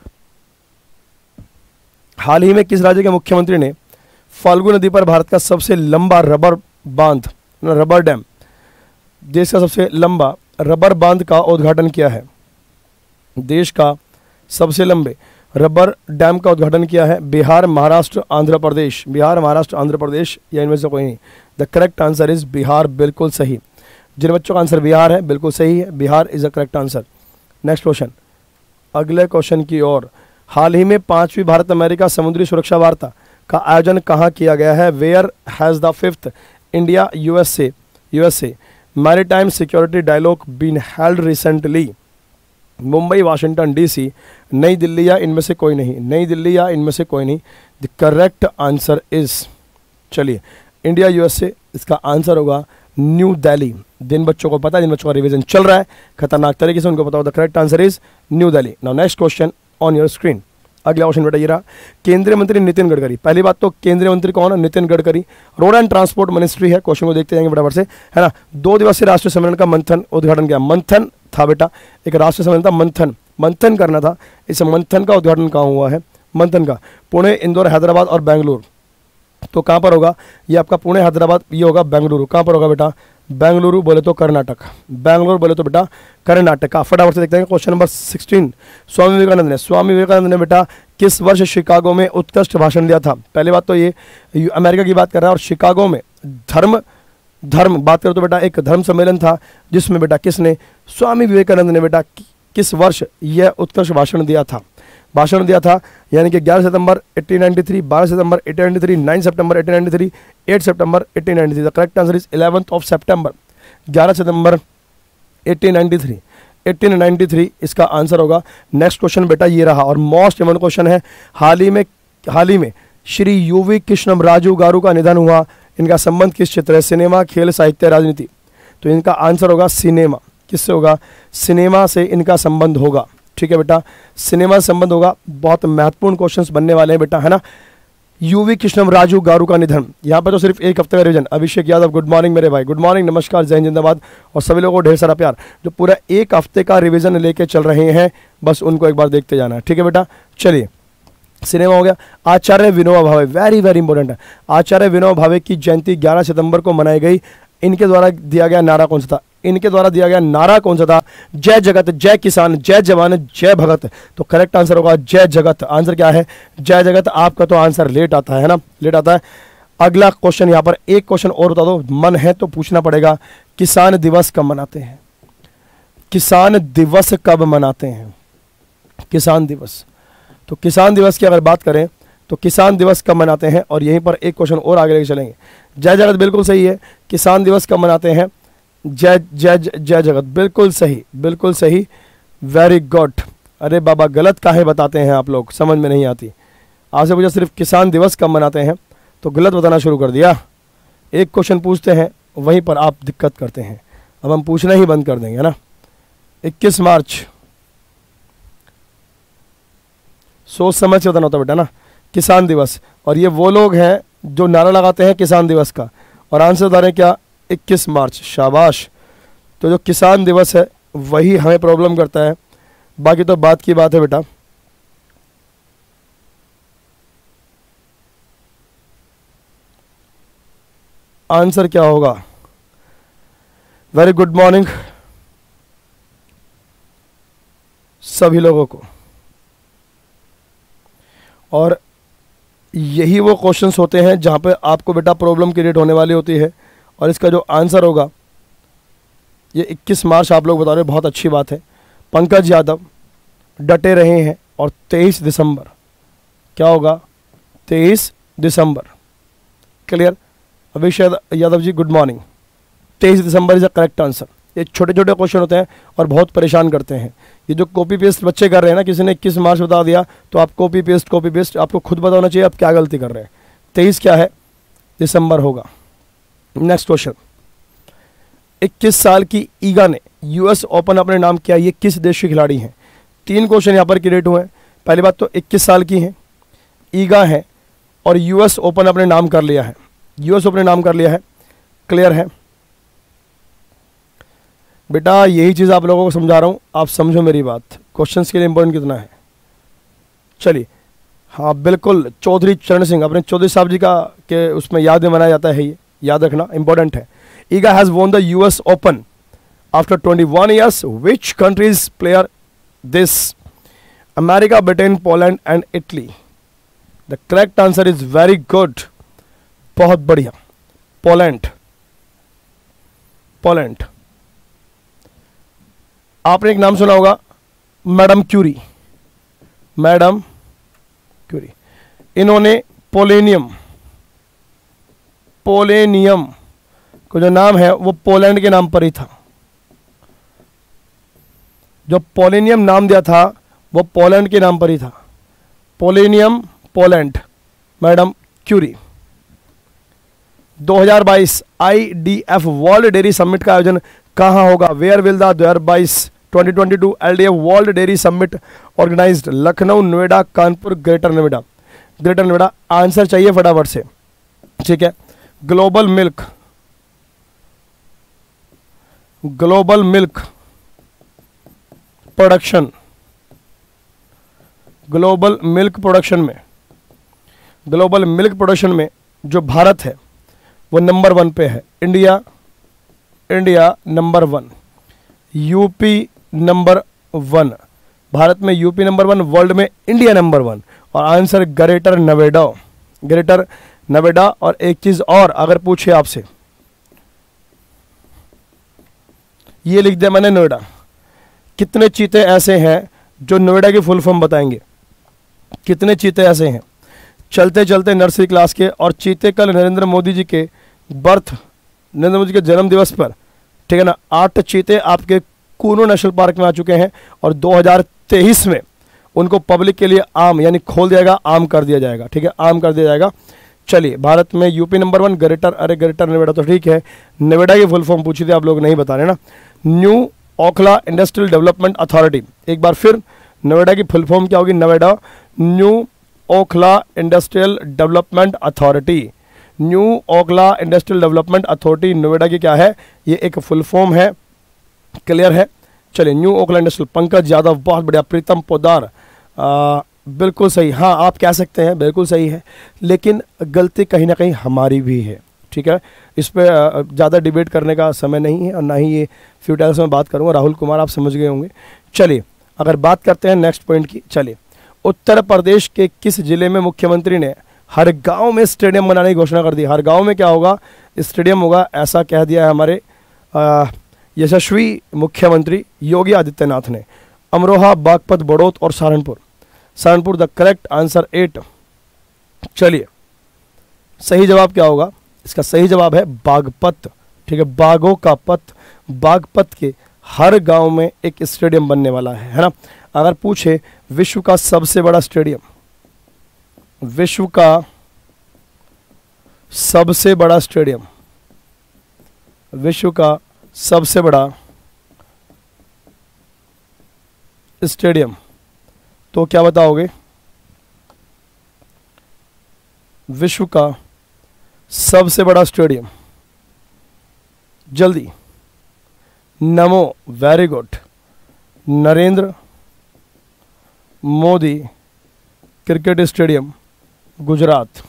हाल ही में किस राज्य के मुख्यमंत्री ने फाल्गु नदी पर भारत का सबसे लंबा रबर बांध रबर डैम देश का सबसे लंबा रबर बांध का उद्घाटन किया है? देश का सबसे लंबे रबर डैम का उद्घाटन किया है? बिहार, महाराष्ट्र, आंध्र प्रदेश? बिहार, महाराष्ट्र, आंध्र प्रदेश या इनमें से कोई नहीं? The correct answer is Bihar, बिल्कुल सही। जिन बच्चों का आंसर बिहार है बिल्कुल सही है, Bihar is the correct answer. Next question, अगले क्वेश्चन की ओर। हाल ही में पांचवी भारत अमेरिका समुद्री सुरक्षा वार्ता का आयोजन कहाँ किया गया है? Where has the fifth India USA USA maritime security dialogue been held recently? Mumbai, Washington DC, New Delhi या इनमें से कोई नहीं? नई दिल्ली या इनमें से कोई नहीं? द करेक्ट आंसर इज, चलिए, इंडिया यूएसए इसका आंसर होगा न्यू दिल्ली। जिन बच्चों को पता है, जिन बच्चों का रिवीजन चल रहा है खतरनाक तरीके से, उनको पता होगा the correct answer is New Delhi. Now next question on your screen. अगला क्वेश्चन बेटा ये रहा, केंद्रीय मंत्री नितिन गडकरी। पहली बात तो केंद्रीय मंत्री कौन है? Nitin Gadkari. Road and transport ministry है। क्वेश्चन को देखते जाएंगे फटाफट से, है ना। दो दिवसीय राष्ट्रीय सम्मेलन का मंथन उद्घाटन किया। मंथन था बेटा, एक राष्ट्रीय सम्मेलन था, मंथन मंथन करना था। इस मंथन का उद्घाटन कहाँ हुआ है? मंथन का पुणे, इंदौर, हैदराबाद और बेंगलुरु। तो कहाँ पर होगा ये आपका? पुणे, हैदराबाद, ये होगा बेंगलुरु। कहाँ पर होगा बेटा? बेंगलुरु बोले तो कर्नाटक, बेंगलुरु बोले तो बेटा कर्नाटका। फटाफट से देखते हैं question number sixteen. Swami Vivekananda ने स्वामी विवेकानंद ने बेटा किस वर्ष शिकागो में उत्कृष्ट भाषण दिया था? पहली बात तो ये अमेरिका की बात कर रहा है और शिकागो में धर्म धर्म बात करो तो बेटा एक धर्म सम्मेलन था, जिसमें बेटा किसने? स्वामी विवेकानंद ने बेटा किस वर्ष यह उत्कृष्ट भाषण दिया था? भाषण दिया था यानी कि ग्यारह सितंबर अठारह सौ तिरानवे, बारह सितंबर अठारह सौ तिरानवे, नौ सितंबर अठारह सौ तिरानवे, आठ सितंबर अठारह सौ तिरानवे। The correct answer is eleventh of September, ग्यारह सितंबर अठारह सौ तिरानवे, अठारह सौ तिरानवे इसका आंसर होगा। नेक्स्ट क्वेश्चन बेटा ये रहा और मोस्ट इम्पोर्टेंट क्वेश्चन है। हाल ही में हाल ही में श्री यूवी कृष्णम राजू गारू का निधन हुआ। इनका संबंध किस क्षेत्र है? सिनेमा, खेल, साहित्य, राजनीति? तो इनका आंसर होगा सिनेमा। किससे होगा? सिनेमा से इनका संबंध होगा। ठीक है बेटा, सिनेमा से संबंध होगा। बहुत महत्वपूर्ण क्वेश्चंस बनने वाले हैं बेटा, है ना। यूवी कृष्णम राजू गारू का निधन, यहाँ पर तो सिर्फ एक हफ्ते का revision. Abhishek Yadav, good morning मेरे भाई, गुड मॉर्निंग, नमस्कार, जय हिंद, जिंदाबाद। और सभी लोगों को ढेर सारा प्यार। जो पूरा एक हफ्ते का रिवीजन लेके चल रहे हैं, बस उनको एक बार देखते जाना है। ठीक है बेटा, चलिए, सिनेमा हो गया। आचार्य Vinoba Bhave, very very important है। आचार्य विनोबा भावे की जयंती ग्यारह सितंबर को मनाई गई। इनके द्वारा दिया गया नारा कौन सा था? इनके द्वारा दिया गया नारा कौन सा था? जय जगत, जय किसान, जय जवान, जय भगत। तो करेक्ट आंसर होगा जय जगत। आंसर क्या है? जय जगत। आपका तो आंसर लेट आता है, है ना, लेट आता है। अगला क्वेश्चन, यहाँ पर एक क्वेश्चन और बता दो, मन है तो पूछना पड़ेगा। किसान दिवस कब मनाते हैं? किसान दिवस कब मनाते हैं? किसान दिवस, तो किसान दिवस की अगर बात करें तो किसान दिवस कब मनाते हैं? और यहीं पर एक क्वेश्चन और आगे लेके चलेंगे। जय जगत बिल्कुल सही है। किसान दिवस कब मनाते हैं? जय जय जय जगत, बिल्कुल सही, बिल्कुल सही, वेरी गुड। अरे बाबा गलत काहे बताते हैं आप लोग, समझ में नहीं आती। आपसे पूछा सिर्फ किसान दिवस कब मनाते हैं तो गलत बताना शुरू कर दिया। एक क्वेश्चन पूछते हैं वहीं पर आप दिक्कत करते हैं। अब हम पूछना ही बंद कर देंगे, है ना। इक्कीस मार्च सोच समझ के बताना होता है बेटा ना। किसान दिवस, और ये वो लोग हैं जो नारा लगाते हैं किसान दिवस का, और आंसर बता रहे हैं क्या, इक्कीस मार्च। शाबाश। तो जो किसान दिवस है वही हमें प्रॉब्लम करता है, बाकी तो बात की बात है बेटा। आंसर क्या होगा? वेरी गुड मॉर्निंग सभी लोगों को। और यही वो क्वेश्चंस होते हैं जहां पे आपको बेटा प्रॉब्लम क्रिएट होने वाली होती है, और इसका जो आंसर होगा ये इक्कीस मार्च आप लोग बता रहे हो, बहुत अच्छी बात है। पंकज यादव डटे रहे हैं, और तेईस दिसंबर क्या होगा? तेईस दिसंबर। Clear? Abhishek Yadav ji good morning. तेईस दिसंबर इज द करेक्ट आंसर। ये छोटे छोटे क्वेश्चन होते हैं और बहुत परेशान करते हैं। ये जो कॉपी पेस्ट बच्चे कर रहे हैं ना, किसी ने इक्कीस मार्च बता दिया तो आप कॉपी पेस्ट कॉपी पेस्ट, आपको खुद पता होना चाहिए आप क्या गलती कर रहे हैं। तेईस क्या है? दिसंबर होगा। नेक्स्ट क्वेश्चन, इक्कीस साल की ईगा ने यूएस ओपन अपने नाम किया, ये किस देश के खिलाड़ी हैं? तीन क्वेश्चन यहाँ पर क्रिएट हुए हैं। पहली बात तो इक्कीस साल की हैं, ईगा है, और यूएस ओपन अपने नाम कर लिया है। यूएस ओपन नाम कर लिया है। क्लियर है बेटा? यही चीज़ आप लोगों को समझा रहा हूँ, आप समझो मेरी बात। क्वेश्चंस के लिए इंपॉर्टेंट कितना है। चलिए, हाँ बिल्कुल, चौधरी चरण सिंह, अपने चौधरी साहब जी का के उसमें याद में मनाया जाता है, ये याद रखना इंपॉर्टेंट है। Iga has won the US open after twenty one years. Which country's player this? America, Britain, Poland and Italy. The correct answer is very good, बहुत बढ़िया, पोलैंड। पोलैंड। आपने एक नाम सुना होगा, मैडम क्यूरी। मैडम क्यूरी, इन्होंने पोलेनियम पोलेनियम को जो नाम है वो पोलैंड के नाम पर ही था। जो पोलेनियम नाम दिया था वो पोलैंड के नाम पर ही था। Polonium, Poland, madam Curie. दो हज़ार बाईस आईडीएफ वर्ल्ड डेयरी समिट का आयोजन कहाँ होगा? वेयर विल द दो हज़ार बाईस twenty twenty two LDF world dairy summit organised? Lucknow, Noida, Kanpur, greater Noida. Greater Noida. Answer चाहिए फटाफट से, ठीक है। Global milk global milk production global milk production में ग्लोबल मिल्क प्रोडक्शन में जो भारत है वो नंबर वन पे है। India India number one, UP number one. Bharat में यूपी नंबर वन, वर्ल्ड में इंडिया नंबर वन। और answer greater Noida. Greater Noida. और एक चीज और अगर पूछे आपसे, ये लिख दिया मैंने नोएडा। कितने चीते ऐसे हैं जो नोएडा की फुल फॉर्म बताएंगे? कितने चीते ऐसे हैं? चलते चलते नर्सरी क्लास के। और चीते कल नरेंद्र मोदी जी के बर्थ नरेंद्र मोदी के जन्म दिवस पर, ठीक है ना, आठ चीते आपके कूनो नेशनल पार्क में आ चुके हैं, और दो हज़ार तेईस में उनको पब्लिक के लिए आम यानी खोल दिया जाएगा, आम कर दिया जाएगा, ठीक है, आम कर दिया जाएगा। चलिए, भारत में यूपी नंबर वन, ग्रेटर, अरे ग्रेटर नोएडा तो ठीक है, नोएडा की फुल फॉर्म पूछी थी आप लोग नहीं बता रहे ना। New Okhla industrial development authority. एक बार फिर नोएडा की फुल फॉर्म क्या होगी? Noida new Okhla industrial development authority. New Okhla industrial development authority Noida की क्या है? ये एक फुल फॉर्म है। क्लियर है? चलिए, न्यू ओखला इंडस्ट्रियल। पंकज यादव बहुत बढ़िया। प्रीतम पोदार बिल्कुल सही। हाँ, आप कह सकते हैं बिल्कुल सही है, लेकिन गलती कहीं ना कहीं हमारी भी है, ठीक है। इस पर ज़्यादा डिबेट करने का समय नहीं है, और ना ही ये फ्यूटाइल्स में बात करूँगा। राहुल कुमार आप समझ गए होंगे। चलिए, अगर बात करते हैं नेक्स्ट पॉइंट की। चलिए, उत्तर प्रदेश के किस जिले में मुख्यमंत्री ने हर गांव में स्टेडियम बनाने की घोषणा कर दी? हर गांव में क्या होगा? स्टेडियम होगा, ऐसा कह दिया है हमारे यशस्वी मुख्यमंत्री योगी आदित्यनाथ ने। अमरोहा, बागपत, बड़ौत और Saharanpur. Saharanpur the correct answer at. चलिए, सही जवाब क्या होगा? इसका सही जवाब है बागपत, ठीक है, बागों का पत। बागपत के हर गांव में एक स्टेडियम बनने वाला है, है ना। अगर पूछे विश्व का सबसे बड़ा स्टेडियम, विश्व का सबसे बड़ा स्टेडियम, विश्व का सबसे बड़ा स्टेडियम, तो क्या बताओगे? विश्व का सबसे बड़ा स्टेडियम? जल्दी। Namo, very good. Narendra Modi cricket stadium, Gujarat.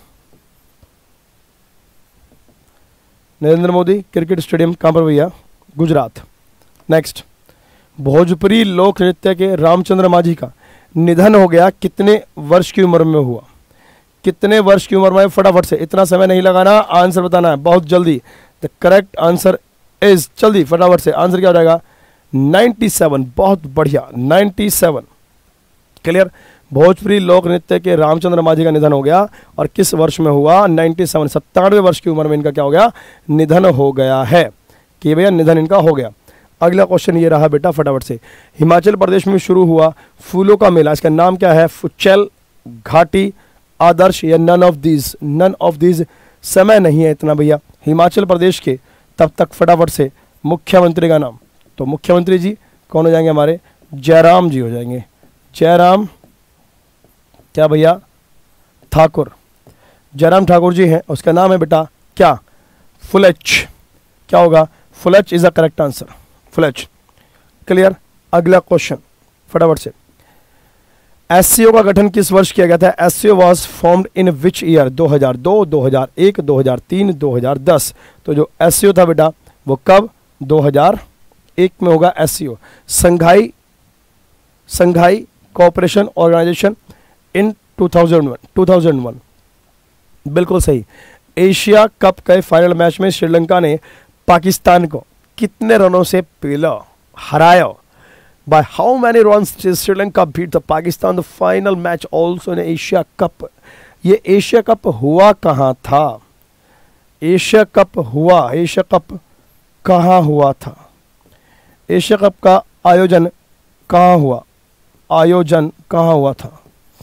Narendra Modi cricket stadium कहाँ पर भैया? गुजरात। नेक्स्ट, भोजपुरी लोक नृत्य के रामचंद्र माझी का निधन हो गया, कितने वर्ष की उम्र में हुआ? कितने वर्ष की उम्र में? फटाफट से, इतना समय नहीं लगाना, आंसर बताना है बहुत जल्दी। द करेक्ट आंसर इज, जल्दी फटाफट से, आंसर क्या हो जाएगा? सत्तानवे। बहुत बढ़िया, सत्तानवे। क्लियर। भोजपुरी लोक नृत्य के रामचंद्र माझी का निधन हो गया, और किस वर्ष में हुआ? सत्तानवे। सत्तानवे वर्ष की उम्र में इनका क्या हो गया? निधन हो गया है, कि भैया निधन इनका हो गया। अगला क्वेश्चन ये रहा बेटा, फटाफट से। हिमाचल प्रदेश में शुरू हुआ फूलों का मेला, इसका नाम क्या है? फुचेल, घाटी, आदर्श, या none of these? None of these. समय नहीं है इतना भैया। हिमाचल प्रदेश के तब तक फटाफट से मुख्यमंत्री का नाम, तो मुख्यमंत्री जी कौन हो जाएंगे हमारे? जयराम जी हो जाएंगे। जयराम क्या भैया? ठाकुर। जयराम ठाकुर जी हैं, उसका नाम है बेटा क्या? फुलेच। क्या होगा? Phulech is the correct answer, Phulech. Clear. अगला क्वेश्चन फटाफट से। एससीओ का गठन किस वर्ष किया गया था? SCO was formed in which year? दो हज़ार दो, दो हज़ार एक, दो हज़ार तीन, दो हज़ार दस। तो जो एससीओ था बेटा वो कब? दो हज़ार एक में होगा SCO, Shanghai Shanghai cooperation organisation, in two thousand one. Two thousand one बिल्कुल सही। एशिया कप के फाइनल मैच में श्रीलंका ने पाकिस्तान को कितने रनों से पहला हराया? By how many runs did Sri Lanka beat the Pakistan the final match also in Asia Cup? ये एशिया कप हुआ कहाँ था? एशिया कप हुआ, एशिया कप कहाँ हुआ था? एशिया कप का आयोजन कहाँ हुआ? आयोजन कहाँ हुआ था?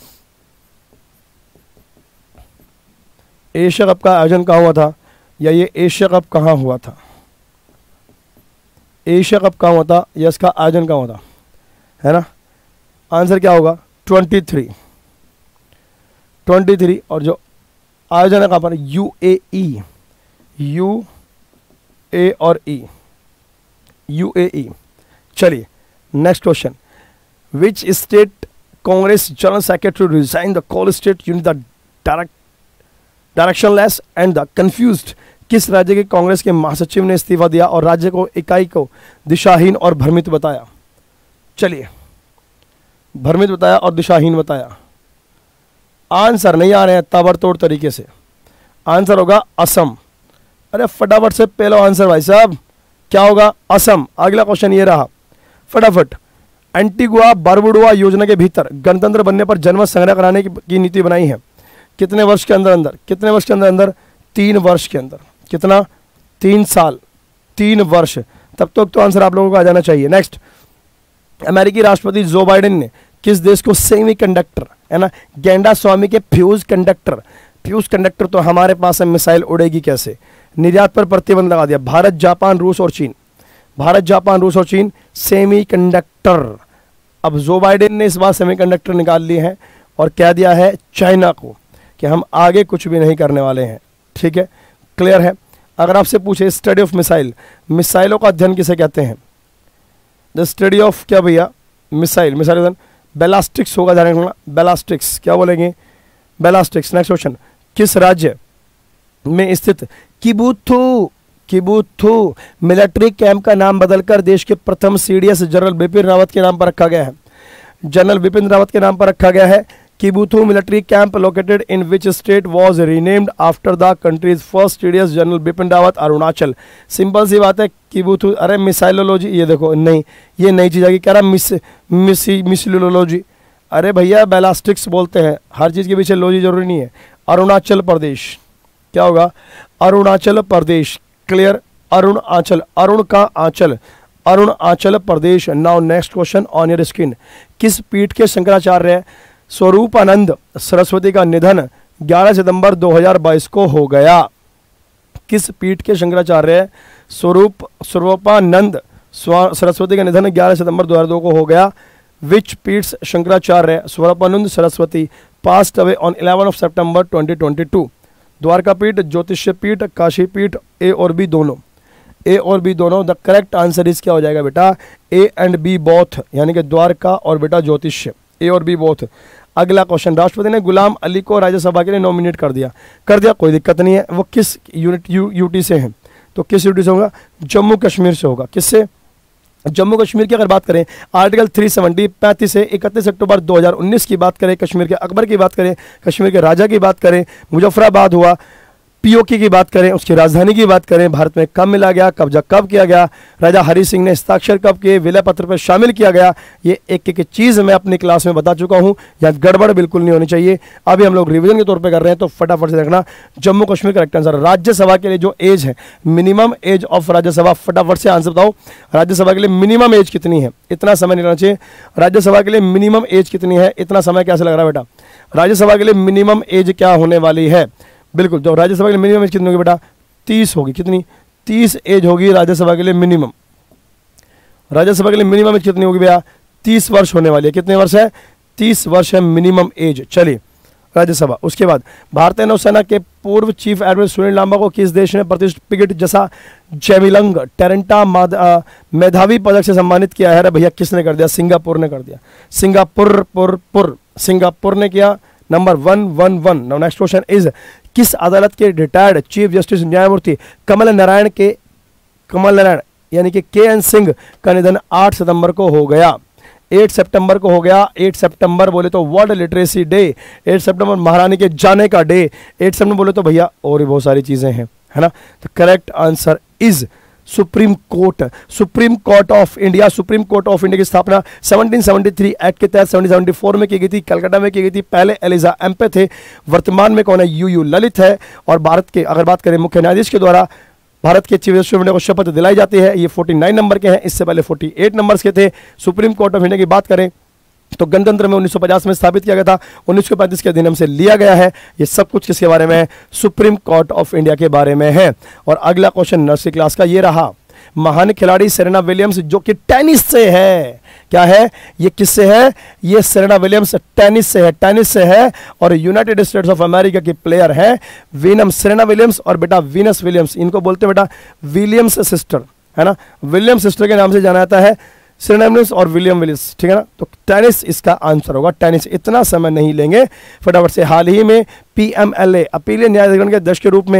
एशिया कप का आयोजन कहाँ हुआ था? या ये एशिया कप कहाँ हुआ था? एशिया कप कहाँ हुआ था या इसका आयोजन कहाँ हुआ था? है ना, आंसर क्या होगा? Twenty three twenty three. और जो आयोजन है कहाँ पर? You A E, U A और ई, यू ए ई। चलिए next question. Which state Congress general secretary resign the call state unit the direct directionless and the confused? किस राज्य के कांग्रेस के महासचिव ने इस्तीफा दिया और राज्य को इकाई को दिशाहीन और भ्रमित बताया? चलिए, भ्रमित बताया और दिशाहीन बताया। आंसर नहीं आ रहे हैं ताबड़तोड़ तरीके से। आंसर होगा असम। अरे फटाफट से पहला आंसर भाई साहब, क्या होगा? असम। अगला क्वेश्चन ये रहा फटाफट। एंटीगुआ बारबुडुआ योजना के भीतर गणतंत्र बनने पर जनमत संग्रह कराने की, की नीति बनाई है। कितने वर्ष के अंदर अंदर? कितने वर्ष के अंदर अंदर? तीन वर्ष के अंदर। कितना? तीन साल, तीन वर्ष। तब तक तो आंसर आप लोगों को आ जाना चाहिए। नेक्स्ट, अमेरिकी राष्ट्रपति जो बाइडेन ने किस देश को सेमी कंडक्टर, है ना, गेंडा स्वामी के फ्यूज कंडक्टर, फ्यूज कंडक्टर तो हमारे पास है, मिसाइल उड़ेगी कैसे, निर्यात पर प्रतिबंध लगा दिया? भारत, जापान, रूस और चीन। भारत, जापान, रूस और चीन सेमी कंडक्टर। अब जो बाइडेन ने इस बार सेमी कंडक्टर निकाल लिए हैं और कह दिया है चाइना को कि हम आगे कुछ भी नहीं करने वाले हैं। ठीक है, क्लियर है। अगर आपसे पूछे स्टडी ऑफ मिसाइल, मिसाइलों का अध्ययन किसे कहते हैं? द स्टडी ऑफ क्या भैया? मिसाइल, मिसाइल बैलास्टिक्स होगा, ध्यान रखना, बैलास्टिक्स। क्या बोलेंगे? बैलास्टिक्स। Next question. किस राज्य में स्थित किबुथु किबुथु मिलिट्री कैंप का नाम बदलकर देश के प्रथम सीडीएस जनरल बिपिन रावत के नाम पर रखा गया है? जनरल बिपिन रावत के नाम पर रखा गया है। Kibithu military camp located in which state was renamed after the country's first CDS general Bipin Rawat? Arunachal. Simple सी बात है, किबुथु। अरे मिसाइलोलॉजी, ये देखो, नहीं ये नई चीज आएगी, कह रहा मिस मिसी मिसाइलोलॉजी। अरे भैया बैलास्टिक्स बोलते हैं, हर चीज के पीछे लॉजी जरूरी नहीं है। अरुणाचल प्रदेश। क्या होगा? अरुणाचल प्रदेश। क्लियर। अरुणाचल, अरुण का आंचल, Arunachal Pradesh. Now next question on your screen. किस पीठ के शंकराचार्य स्वरूपानंद सरस्वती का निधन ग्यारह सितंबर दो हज़ार बाईस को हो गया? किस पीठ के शंकराचार्य स्वरूप स्वरूपानंद सरस्वती का निधन ग्यारह सितंबर दो हज़ार दो को हो गया? Which peeth Shankaracharya Swaroopanand Saraswati passed away on eleven of September twenty twenty two? Dwarka peeth, Jyotish पीठ, काशी पीठ, ए और बी दोनों, ए और बी दोनों। द करेक्ट आंसर इज क्या हो जाएगा बेटा, ए एंड बी बोथ, यानी कि द्वारका और बेटा ज्योतिष्य, ए और बी बोथ। अगला क्वेश्चन, राष्ट्रपति ने गुलाम अली को राज्यसभा के लिए नॉमिनेट कर दिया, कर दिया कोई दिक्कत नहीं है। वो किस यूनिट यू यूटी से हैं, तो किस यूटी से होगा, जम्मू कश्मीर से होगा। किससे, जम्मू कश्मीर की अगर बात करें, आर्टिकल तीन सौ सत्तर पैंतीस से इकतीस अक्टूबर दो हज़ार उन्नीस की बात करें, कश्मीर के अकबर की बात करें, कश्मीर के राजा की बात करें, मुजफ्फराबाद हुआ, पीओके की बात करें, उसकी राजधानी की बात करें, भारत में कब मिला गया, कब्जा कब किया गया, राजा हरि सिंह ने हस्ताक्षर कब किए, विलय पत्र पर शामिल किया गया, ये एक एक चीज़ मैं अपनी क्लास में बता चुका हूँ, यहाँ गड़बड़ बिल्कुल नहीं होनी चाहिए। अभी हम लोग रिवीजन के तौर पे कर रहे हैं, तो फटाफट से देखना, जम्मू कश्मीर करेक्ट आंसर। राज्यसभा के लिए जो एज है, मिनिमम एज ऑफ राज्यसभा, फटाफट से आंसर बताओ, राज्यसभा के लिए मिनिमम एज कितनी है, इतना समय निकलना चाहिए। राज्यसभा के लिए मिनिमम एज कितनी है, इतना समय कैसे लग रहा है बेटा, राज्यसभा के लिए मिनिमम एज क्या होने वाली है, बिल्कुल जो राज्यसभा के लिए मिनिमम एज कितनी होगी बेटा, तीस होगी। कितनी, तीस एज होगी राज्यसभा के लिए मिनिमम। राज्यसभा के लिए मिनिमम एज कितनी होगी भैया, तीस वर्ष होने वाली है। कितने वर्ष है, तीस वर्ष है मिनिमम एज। चलिए राज्यसभा। उसके बाद भारतीय नौसेना के पूर्व चीफ एडमिरल सुनील लांबा को किस देश ने प्रतिष्ठित पिगेट जैसा जेमिलंग टेरेंटा मेधावी पदक से सम्मानित किया है? भैया किसने कर दिया, सिंगापुर ने कर दिया। सिंगापुर पुर पुर सिंगापुर ने किया। Number one one one. Now next question is, किस अदालत के रिटायर्ड चीफ जस्टिस न्यायमूर्ति कमल नारायण के कमल नारायण यानी कि के एन सिंह का निधन आठ सितंबर को हो गया? आठ सितंबर को हो गया। आठ सितंबर बोले तो वर्ल्ड लिटरेसी डे, आठ सितंबर महारानी के जाने का डे, आठ सितंबर बोले तो भैया और भी बहुत सारी चीजें हैं, है ना। तो correct answer is supreme court. Supreme court of India, supreme court of India की स्थापना सत्रह सौ तिहत्तर एक्ट के तहत सत्रह सौ चौहत्तर में की गई थी, कलकत्ता में की गई थी। पहले एलिजा एम्पे थे, वर्तमान में कौन है, यू यू ललित है। और भारत के अगर बात करें मुख्य न्यायाधीश के द्वारा भारत के चीफ जस्टिस ऑफ इंडिया को शपथ दिलाई जाती है, ये उनचास नंबर के हैं, इससे पहले अड़तालीस नंबर्स के थे। सुप्रीम कोर्ट ऑफ इंडिया की बात करें तो गणतंत्र में उन्नीस सौ पचास में स्थापित किया गया था, उन्नीस सौ पैंतीस के अधिनियम से लिया गया है। ये सब कुछ किसके बारे में है, सुप्रीम कोर्ट ऑफ इंडिया के बारे में है। और अगला क्वेश्चन नर्सरी क्लास का ये रहा, महान खिलाड़ी सेरेना विलियम्स जो कि टेनिस से है, क्या है ये, किससे है, ये सेरेना विलियम्स टेनिस से है, टेनिस से है और यूनाइटेड स्टेट्स ऑफ अमेरिका की प्लेयर है। वीनम सेरेना विलियम्स और बेटा वीनस विलियम्स, इनको बोलते हैं बेटा विलियम्स सिस्टर, है ना। विलियम्स सिस्टर के नाम से जाना जाता है सेरेना विलियम्स और विलियम विलियम्स, ठीक है ना। तो टेनिस इसका आंसर होगा, टेनिस। इतना समय नहीं लेंगे, फटाफट से। हाल ही में पीएमएलए अपीलीय न्यायाधिकरण के अध्यक्ष के रूप में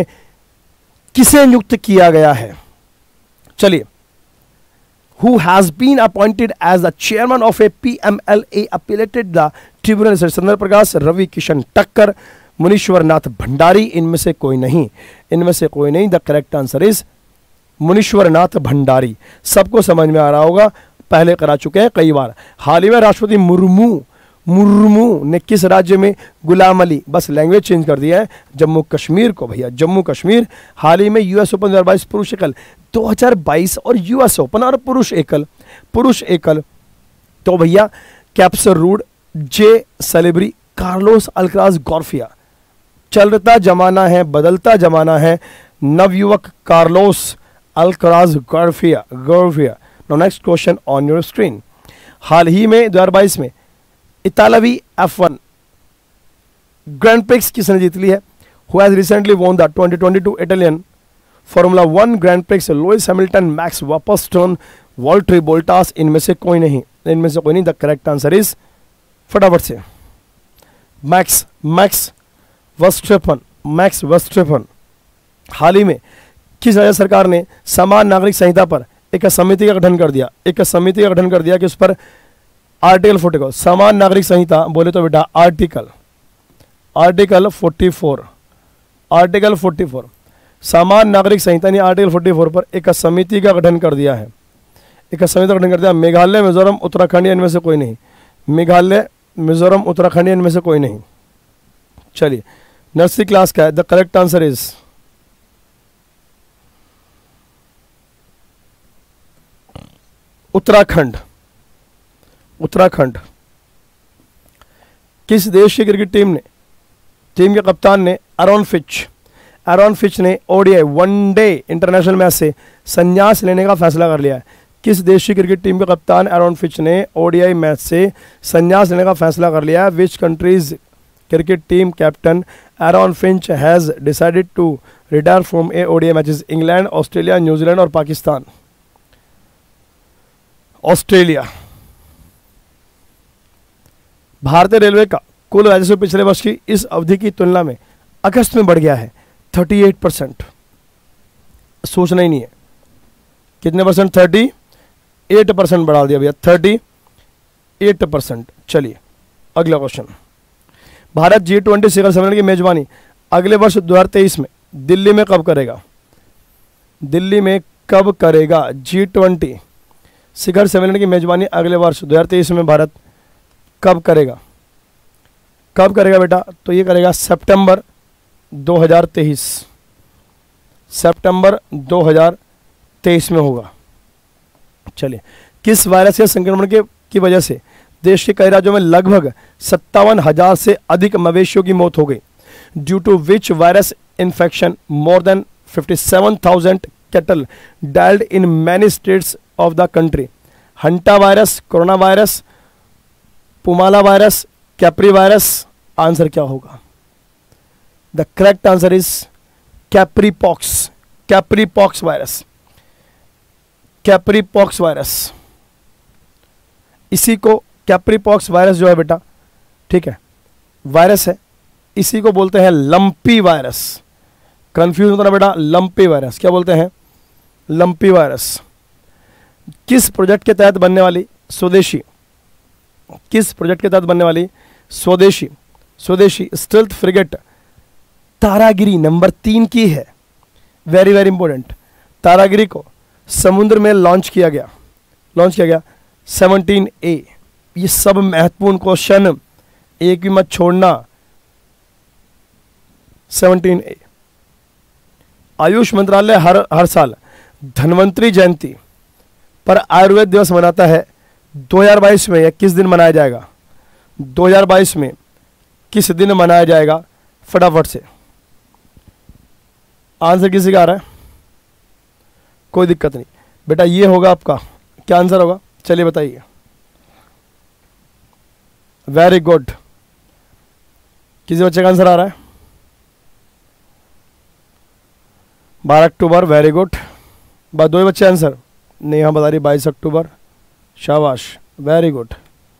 किसे नियुक्त किया गया है? चलिए, who has been appointed as the chairman of a P M L A appellated the tribunal? चंद्र प्रकाश, रवि किशन टक्कर, मुनीश्वर नाथ भंडारी, इनमें से कोई नहीं, इनमें से कोई नहीं। द करेक्ट आंसर इज मुनीश्वर नाथ भंडारी। सबको समझ में आ रहा होगा, पहले करा चुके हैं कई बार। हाल ही में राष्ट्रपति मुर्मू मुर्मू ने किस राज्य में गुलाम अली, बस लैंग्वेज चेंज कर दिया है, जम्मू कश्मीर को भैया, जम्मू कश्मीर। हाल ही में यूएस ओपन दो हज़ार बाईस पुरुष एकल दो हज़ार बाईस और यूएस ओपन और पुरुष एकल पुरुष एकल तो भैया कैप्सर रूड, जे सेलेब्री, कार्लोस अल्कराज गॉर्फिया। चलता जमाना है, बदलता जमाना है, नवयुवक Carlos Alcaraz Garfia Garfia now next question on your screen. हाल ही में दो हज़ार बाईस में इतालवी एफ वन ग्रैंड प्रिक्स किसने जीत ली है? Who has recently won the twenty twenty two Italian formula one grand prix? Lewis Hamilton, Max Verstappen, Valtteri Bottas, इनमें से कोई नहीं, इनमें से कोई नहीं। द करेक्ट आंसर इज, फटाफट से, Max Max Verstappen Max Verstappen. हाल ही में किस राज्य सरकार ने समान नागरिक संहिता पर एक समिति का गठन कर दिया? एक समिति का गठन कर दिया कि उस पर आर्टिकल फोर्टी को, समान नागरिक संहिता बोले तो बेटा article article forty four article forty four समान नागरिक संहिता ने आर्टिकल फोर्टी फोर पर एक समिति का गठन कर दिया है। एक समिति का गठन कर दिया। मेघालय, मिजोरम, उत्तराखंड, इनमें से कोई नहीं। मेघालय, मिजोरम, उत्तराखंड, इनमें से कोई नहीं। चलिए, नर्सरी क्लास का है। The correct answer is Uttarakhand Uttarakhand. किस देश की क्रिकेट टीम ने टीम के कप्तान ने एरॉन फिच एरॉन फिच ने ओडीआई वनडे इंटरनेशनल मैच से संन्यास लेने का फैसला कर लिया है? किस देश की क्रिकेट टीम के कप्तान एरॉन फिच ने ओडीआई मैच से संन्यास लेने का फैसला कर लिया है? Which country's cricket team captain Aaron Finch has decided to retire from a O D I matches? England, Australia, New Zealand और पाकिस्तान? ऑस्ट्रेलिया। भारतीय रेलवे का कुल राजस्व पिछले वर्ष की इस अवधि की तुलना में अगस्त में बढ़ गया है अड़तीस परसेंट। सोचना ही नहीं है कितने परसेंट, अड़तीस परसेंट बढ़ा दिया भैया, अड़तीस परसेंट। चलिए अगला क्वेश्चन। भारत जी ट्वेंटी शिखर सम्मेलन की मेजबानी अगले वर्ष दो हज़ार तेईस में दिल्ली में कब करेगा? दिल्ली में कब करेगा जी ट्वेंटी शिखर सम्मेलन की मेजबानी अगले वर्ष दो हज़ार तेईस में भारत कब करेगा? कब करेगा बेटा? तो ये करेगा सितंबर दो हज़ार तेईस, सितंबर दो हज़ार तेईस में होगा। चलिए, किस वायरस के संक्रमण के की वजह से देश के कई राज्यों में लगभग सत्तावन हजार से अधिक मवेशियों की मौत हो गई? Due to which virus infection more than fifty seven thousand cattle died in many states of the country? Hanta virus, corona virus, Puumala virus, capri virus? Answer क्या होगा? The correct answer is capri pox, capri pox virus, capri pox virus. इसी को कैप्री पॉक्स वायरस जो है बेटा, ठीक है, वायरस है, इसी को बोलते हैं लंपी वायरस। कंफ्यूज होता ना बेटा, लंपी वायरस क्या बोलते हैं? Lumpy virus. किस प्रोजेक्ट के तहत बनने वाली स्वदेशी, किस प्रोजेक्ट के तहत बनने वाली स्वदेशी स्वदेशी स्टेल्थ फ्रिगेट तारागिरी नंबर तीन की है? Very very important. तारागिरी को समुद्र में लॉन्च किया गया, लॉन्च किया गया सेवनटीन ए। ये सब महत्वपूर्ण क्वेश्चन, एक भी मत छोड़ना। सेवनटीन ए। आयुष मंत्रालय हर हर साल धन्वंतरी जयंती पर आयुर्वेद दिवस मनाता है। दो हज़ार बाईस में यह किस दिन मनाया जाएगा? दो हज़ार बाईस में किस दिन मनाया जाएगा? फटाफट से आंसर किसी का आ रहा है? कोई दिक्कत नहीं बेटा, ये होगा आपका क्या आंसर होगा? चलिए बताइए। वेरी गुड, किसी बच्चे का आंसर आ रहा है? बारह अक्टूबर, वेरी गुड। बस दो ही बच्चे आंसर। नेहा बता रही बाईस अक्टूबर, शाबाश, वेरी गुड।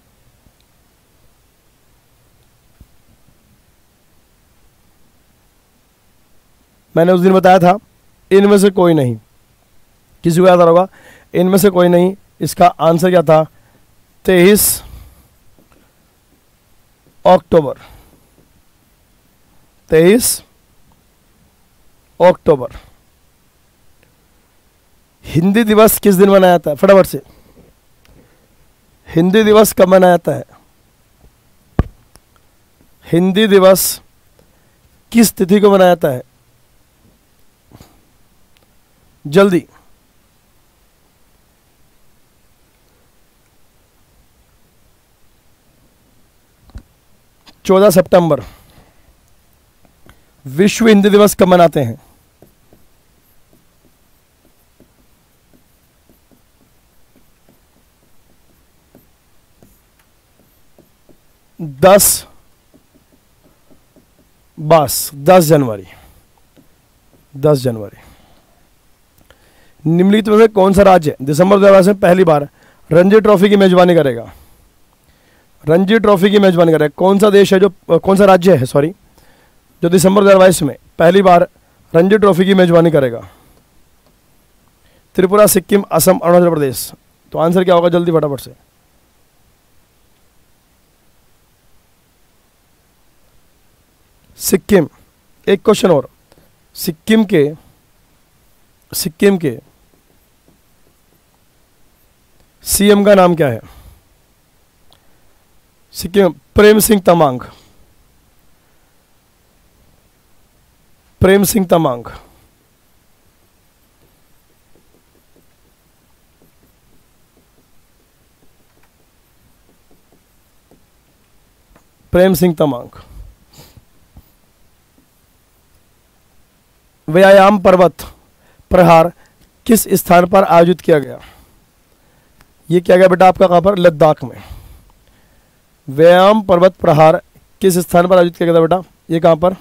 मैंने उस दिन बताया था इनमें से कोई नहीं, किसी को याद आ रहा होगा, इनमें से कोई नहीं। इसका आंसर क्या था? तेईस अक्टूबर, तेईस अक्टूबर। हिंदी दिवस किस दिन मनाया जाता है? फटाफट से, हिंदी दिवस कब मनाया जाता है? हिंदी दिवस किस तिथि को मनाया जाता है? जल्दी। चौदह सितंबर। विश्व हिंदी दिवस कब मनाते हैं? दस बस दस जनवरी, दस जनवरी। निम्नलिखित में से कौन सा राज्य दिसंबर दो हज़ार बाईस में पहली बार रणजी ट्रॉफी की मेजबानी करेगा? रणजी ट्रॉफी की मेजबानी करेगा कौन सा देश है, जो कौन सा राज्य है सॉरी जो दिसंबर दो हज़ार बाईस में पहली बार रणजी ट्रॉफी की मेजबानी करेगा? त्रिपुरा, सिक्किम, असम, अरुणाचल प्रदेश। तो आंसर क्या होगा? जल्दी फटाफट से। सिक्किम। एक क्वेश्चन और, सिक्किम के सिक्किम के सीएम का नाम क्या है? सिक्किम, प्रेम सिंह तमांग, प्रेम सिंह तमांग। प्रेम सिंह तमांग। व्यायाम पर्वत प्रहार किस स्थान पर आयोजित किया गया? ये किया गया बेटा आपका कहां पर? लद्दाख में। व्यायाम पर्वत प्रहार किस स्थान पर आयोजित किया गया था बेटा? ये कहाँ पर?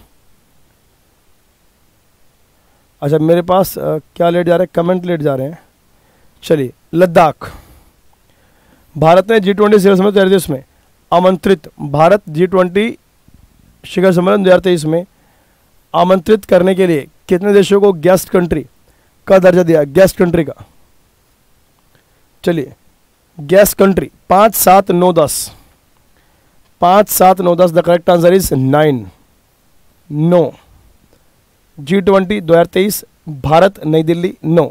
अच्छा मेरे पास आ, क्या लेट जा रहे हैं, कमेंट लेट जा रहे हैं। चलिए, लद्दाख। भारत ने जी ट्वेंटी शिखर सम्मेलन दो हजार तेईस में आमंत्रित भारत जी ट्वेंटी शिखर सम्मेलन दो हजार तेईस में आमंत्रित करने के लिए कितने देशों को गेस्ट कंट्री का दर्जा दिया? गेस्ट कंट्री का, चलिए गेस्ट कंट्री पाँच सात नौ दस, पाँच सात नौ दस। The correct answer is nine, no. G twenty दो हजार तेईस, भारत, नई दिल्ली, नो।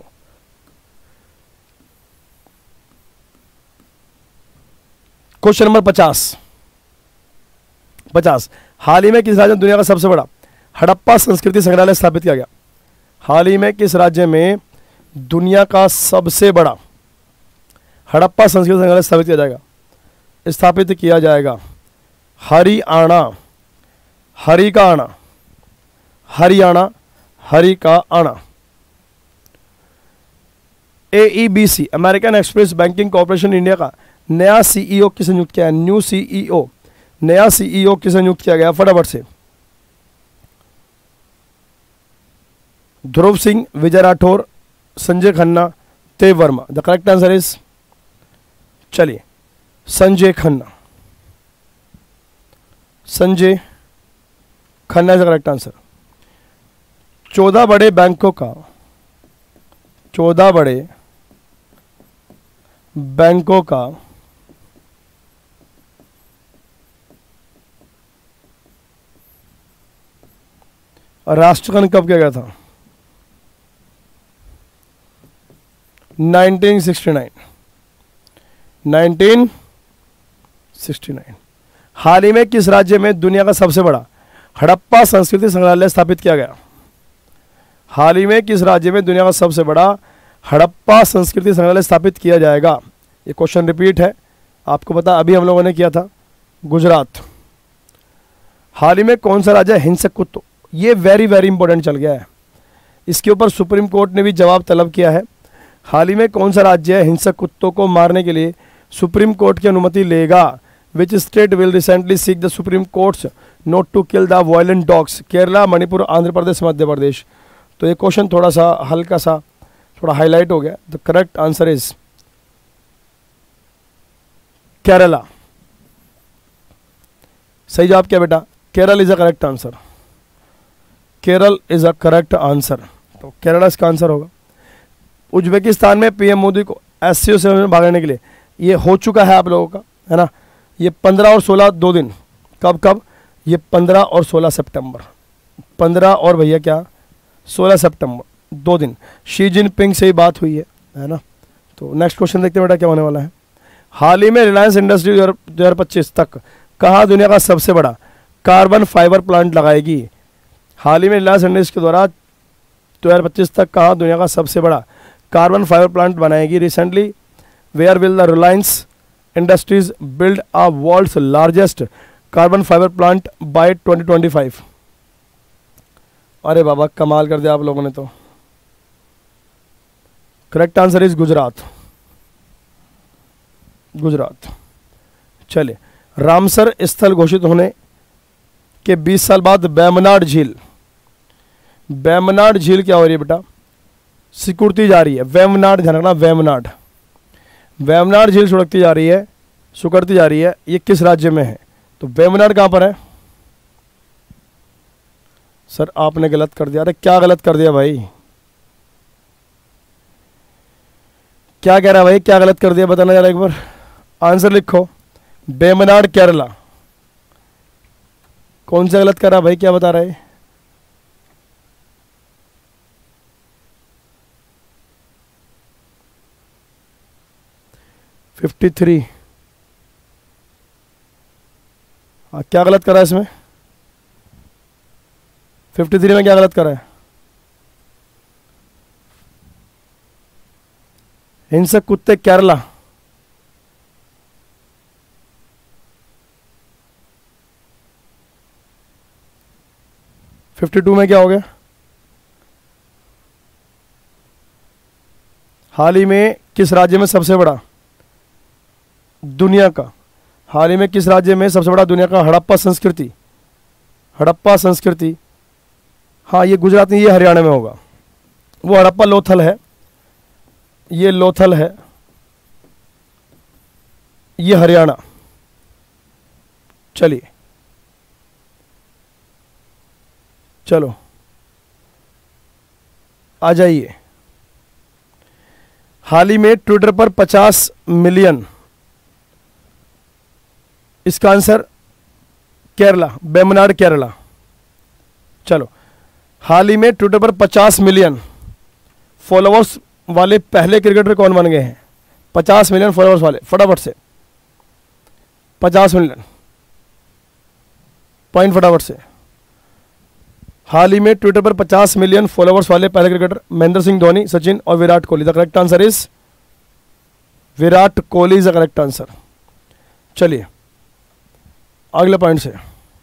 क्वेश्चन नंबर पचास। पचास हाल ही में किस राज्य में दुनिया का सबसे बड़ा हड़प्पा संस्कृति संग्रहालय स्थापित किया गया? हाल ही में किस राज्य में दुनिया का सबसे बड़ा हड़प्पा संस्कृति संग्रहालय स्थापित किया जाएगा? स्थापित किया जाएगा हरियाणा, हरि का आना, हरियाणा, हरि का आना। A E B C American Express banking corporation India का नया सीईओ किसे नियुक्त किया है? न्यू सीईओ, नया सीईओ किसे नियुक्त किया गया? फटाफट से। Dhruv Singh, Vijay Rathore, Sanjay Khanna, Dev Verma. The correct answer is, चलिए Sanjay Khanna, Sanjay Khanna is the correct answer. चौदह बड़े बैंकों का चौदह बड़े बैंकों का राष्ट्रगान कब किया गया था? Nineteen sixty nine, nineteen sixty nine. हाल ही में किस राज्य में दुनिया का सबसे बड़ा हड़प्पा संस्कृति संग्रहालय स्थापित किया गया? हाल ही में किस राज्य में दुनिया का सबसे बड़ा हड़प्पा संस्कृति संग्रहालय स्थापित किया जाएगा? ये क्वेश्चन रिपीट है, आपको पता अभी हम लोगों ने किया था, गुजरात। हाल ही में कौन सा राज्य हिंसक कुत्तों, ये वेरी वेरी इंपॉर्टेंट चल गया है, इसके ऊपर सुप्रीम कोर्ट ने भी जवाब तलब किया है। हाल ही में कौन सा राज्य हिंसक कुत्तों को मारने के लिए सुप्रीम कोर्ट की अनुमति लेगा? Which state will recently seek the supreme court's not to kill the violent dogs? Kerala, Manipur, Andhra Pradesh, Madhya Pradesh. तो ये क्वेश्चन थोड़ा सा हल्का सा थोड़ा हाईलाइट हो गया। The correct answer is Kerala. सही जवाब क्या बेटा? Kerala is a correct answer, Kerala is a correct answer. तो केरला इसका आंसर होगा। उज्बेकिस्तान में पीएम मोदी को एससीओ से में भाग लेने के लिए, ये हो चुका है आप लोगों का, है ना? ये पंद्रह और सोलह दो दिन, कब कब? ये पंद्रह और सोलह सितंबर, पंद्रह और भैया क्या सोलह सितंबर, दो दिन। शी जिनपिंग से ही बात हुई है, है ना? तो नेक्स्ट क्वेश्चन देखते हैं बेटा क्या होने वाला है। हाल ही में रिलायंस इंडस्ट्री दो हज़ार पच्चीस तक कहाँ दुनिया का सबसे बड़ा कार्बन फाइबर प्लांट लगाएगी? हाल ही में रिलायंस इंडस्ट्री के द्वारा दो हज़ार पच्चीस तक कहाँ दुनिया का सबसे बड़ा कार्बन फाइबर प्लांट बनाएगी? Recently where will the Reliance industries build a world's largest carbon fibre plant by twenty twenty five? अरे बाबा कमाल कर दिया आप लोगों ने। तो correct answer is Gujarat, Gujarat. चलिए, रामसर स्थल घोषित होने के बीस साल बाद वेम्बनाड झील, वेम्बनाड झील क्या हो रही है बेटा? सिकुड़ती जा रही है। वेम्बनाड, ध्यान रखना, वेम्बनाड, वेम्बनाड झील सुड़कती जा रही है, सुकड़ती जा रही है। ये किस राज्य में है? तो वेम्बनाड कहां पर है? सर आपने गलत कर दिया। अरे क्या गलत कर दिया भाई? क्या कह रहा है भाई? क्या गलत कर दिया बताना जरा एक बार। आंसर लिखो। वेम्बनाड केरला। कौन सा गलत कर रहा भाई? क्या बता रहा है? Fifty three. हाँ, क्या गलत करा है इसमें? फिफ्टी थ्री में क्या गलत करा है? हिंसक कुत्ते केरला। फिफ्टी टू में क्या हो गया? हाल ही में किस राज्य में सबसे बड़ा दुनिया का हाल ही में किस राज्य में सबसे बड़ा दुनिया का हड़प्पा संस्कृति, हड़प्पा संस्कृति, हाँ ये गुजरात में, ये हरियाणा में होगा। वो हड़प्पा लोथल है, ये लोथल है, ये हरियाणा। चलिए चलो आ जाइए। हाल ही में ट्विटर पर पचास मिलियन, इसका आंसर केरला, बेमनाड केरला। चलो, हाल ही में ट्विटर पर पचास मिलियन फॉलोअर्स वाले पहले क्रिकेटर कौन बन गए हैं? पचास मिलियन फॉलोअर्स वाले, फटाफट से पचास मिलियन पॉइंट, फटाफट से। हाल ही में ट्विटर पर पचास मिलियन फॉलोअर्स वाले पहले क्रिकेटर महेंद्र सिंह धोनी, सचिन और Virat Kohli. The correct answer is Virat Kohli is the correct answer. चलिए अगले पॉइंट से।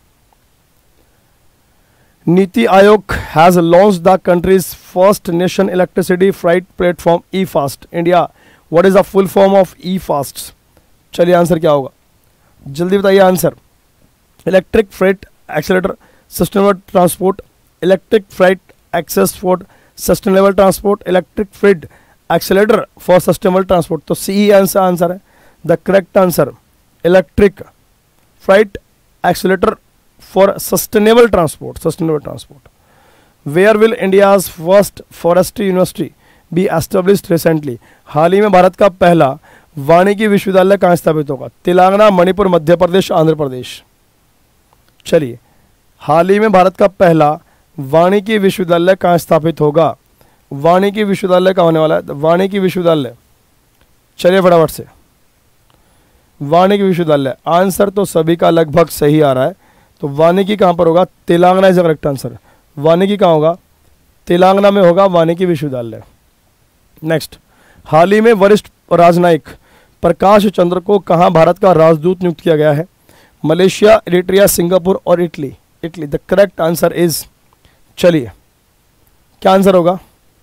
NITI Aayog has launch the country's first nation electricity freight platform e fast India. What is the full form of e fast? चलिए आंसर क्या होगा, जल्दी बताइए answer. Electric freight accelerator sustainable transport, electric freight access for sustainable transport, electric freight accelerator for sustainable transport. तो सी आंसर आंसर है the correct answer, electric freight accelerator for sustainable transport, sustainable transport. Where will India's first forestry university be established recently? हाल ही में भारत का पहला वानिकी विश्वविद्यालय कहाँ स्थापित होगा? तेलंगाना, मणिपुर, मध्य प्रदेश, आंध्र प्रदेश। चलिए, हाल ही में भारत का पहला वानिकी विश्वविद्यालय कहाँ स्थापित होगा? वानिकी विश्वविद्यालय कहाँ होने वाला है? वानिकी विश्वविद्यालय, चलिए फटाफट से, वानिकी विश्वविद्यालय। आंसर तो सभी का लगभग सही आ रहा है। तो वानिकी कहाँ पर होगा? Telangana is the correct answer. वानिकी कहाँ होगा? तेलंगाना में होगा वानिकी विश्वविद्यालय। नेक्स्ट, हाल ही में वरिष्ठ राजनयिक प्रकाश चंद्र को कहाँ भारत का राजदूत नियुक्त किया गया है? मलेशिया, इरिट्रिया, सिंगापुर और Italy. Italy the correct answer is, चलिए क्या आंसर होगा?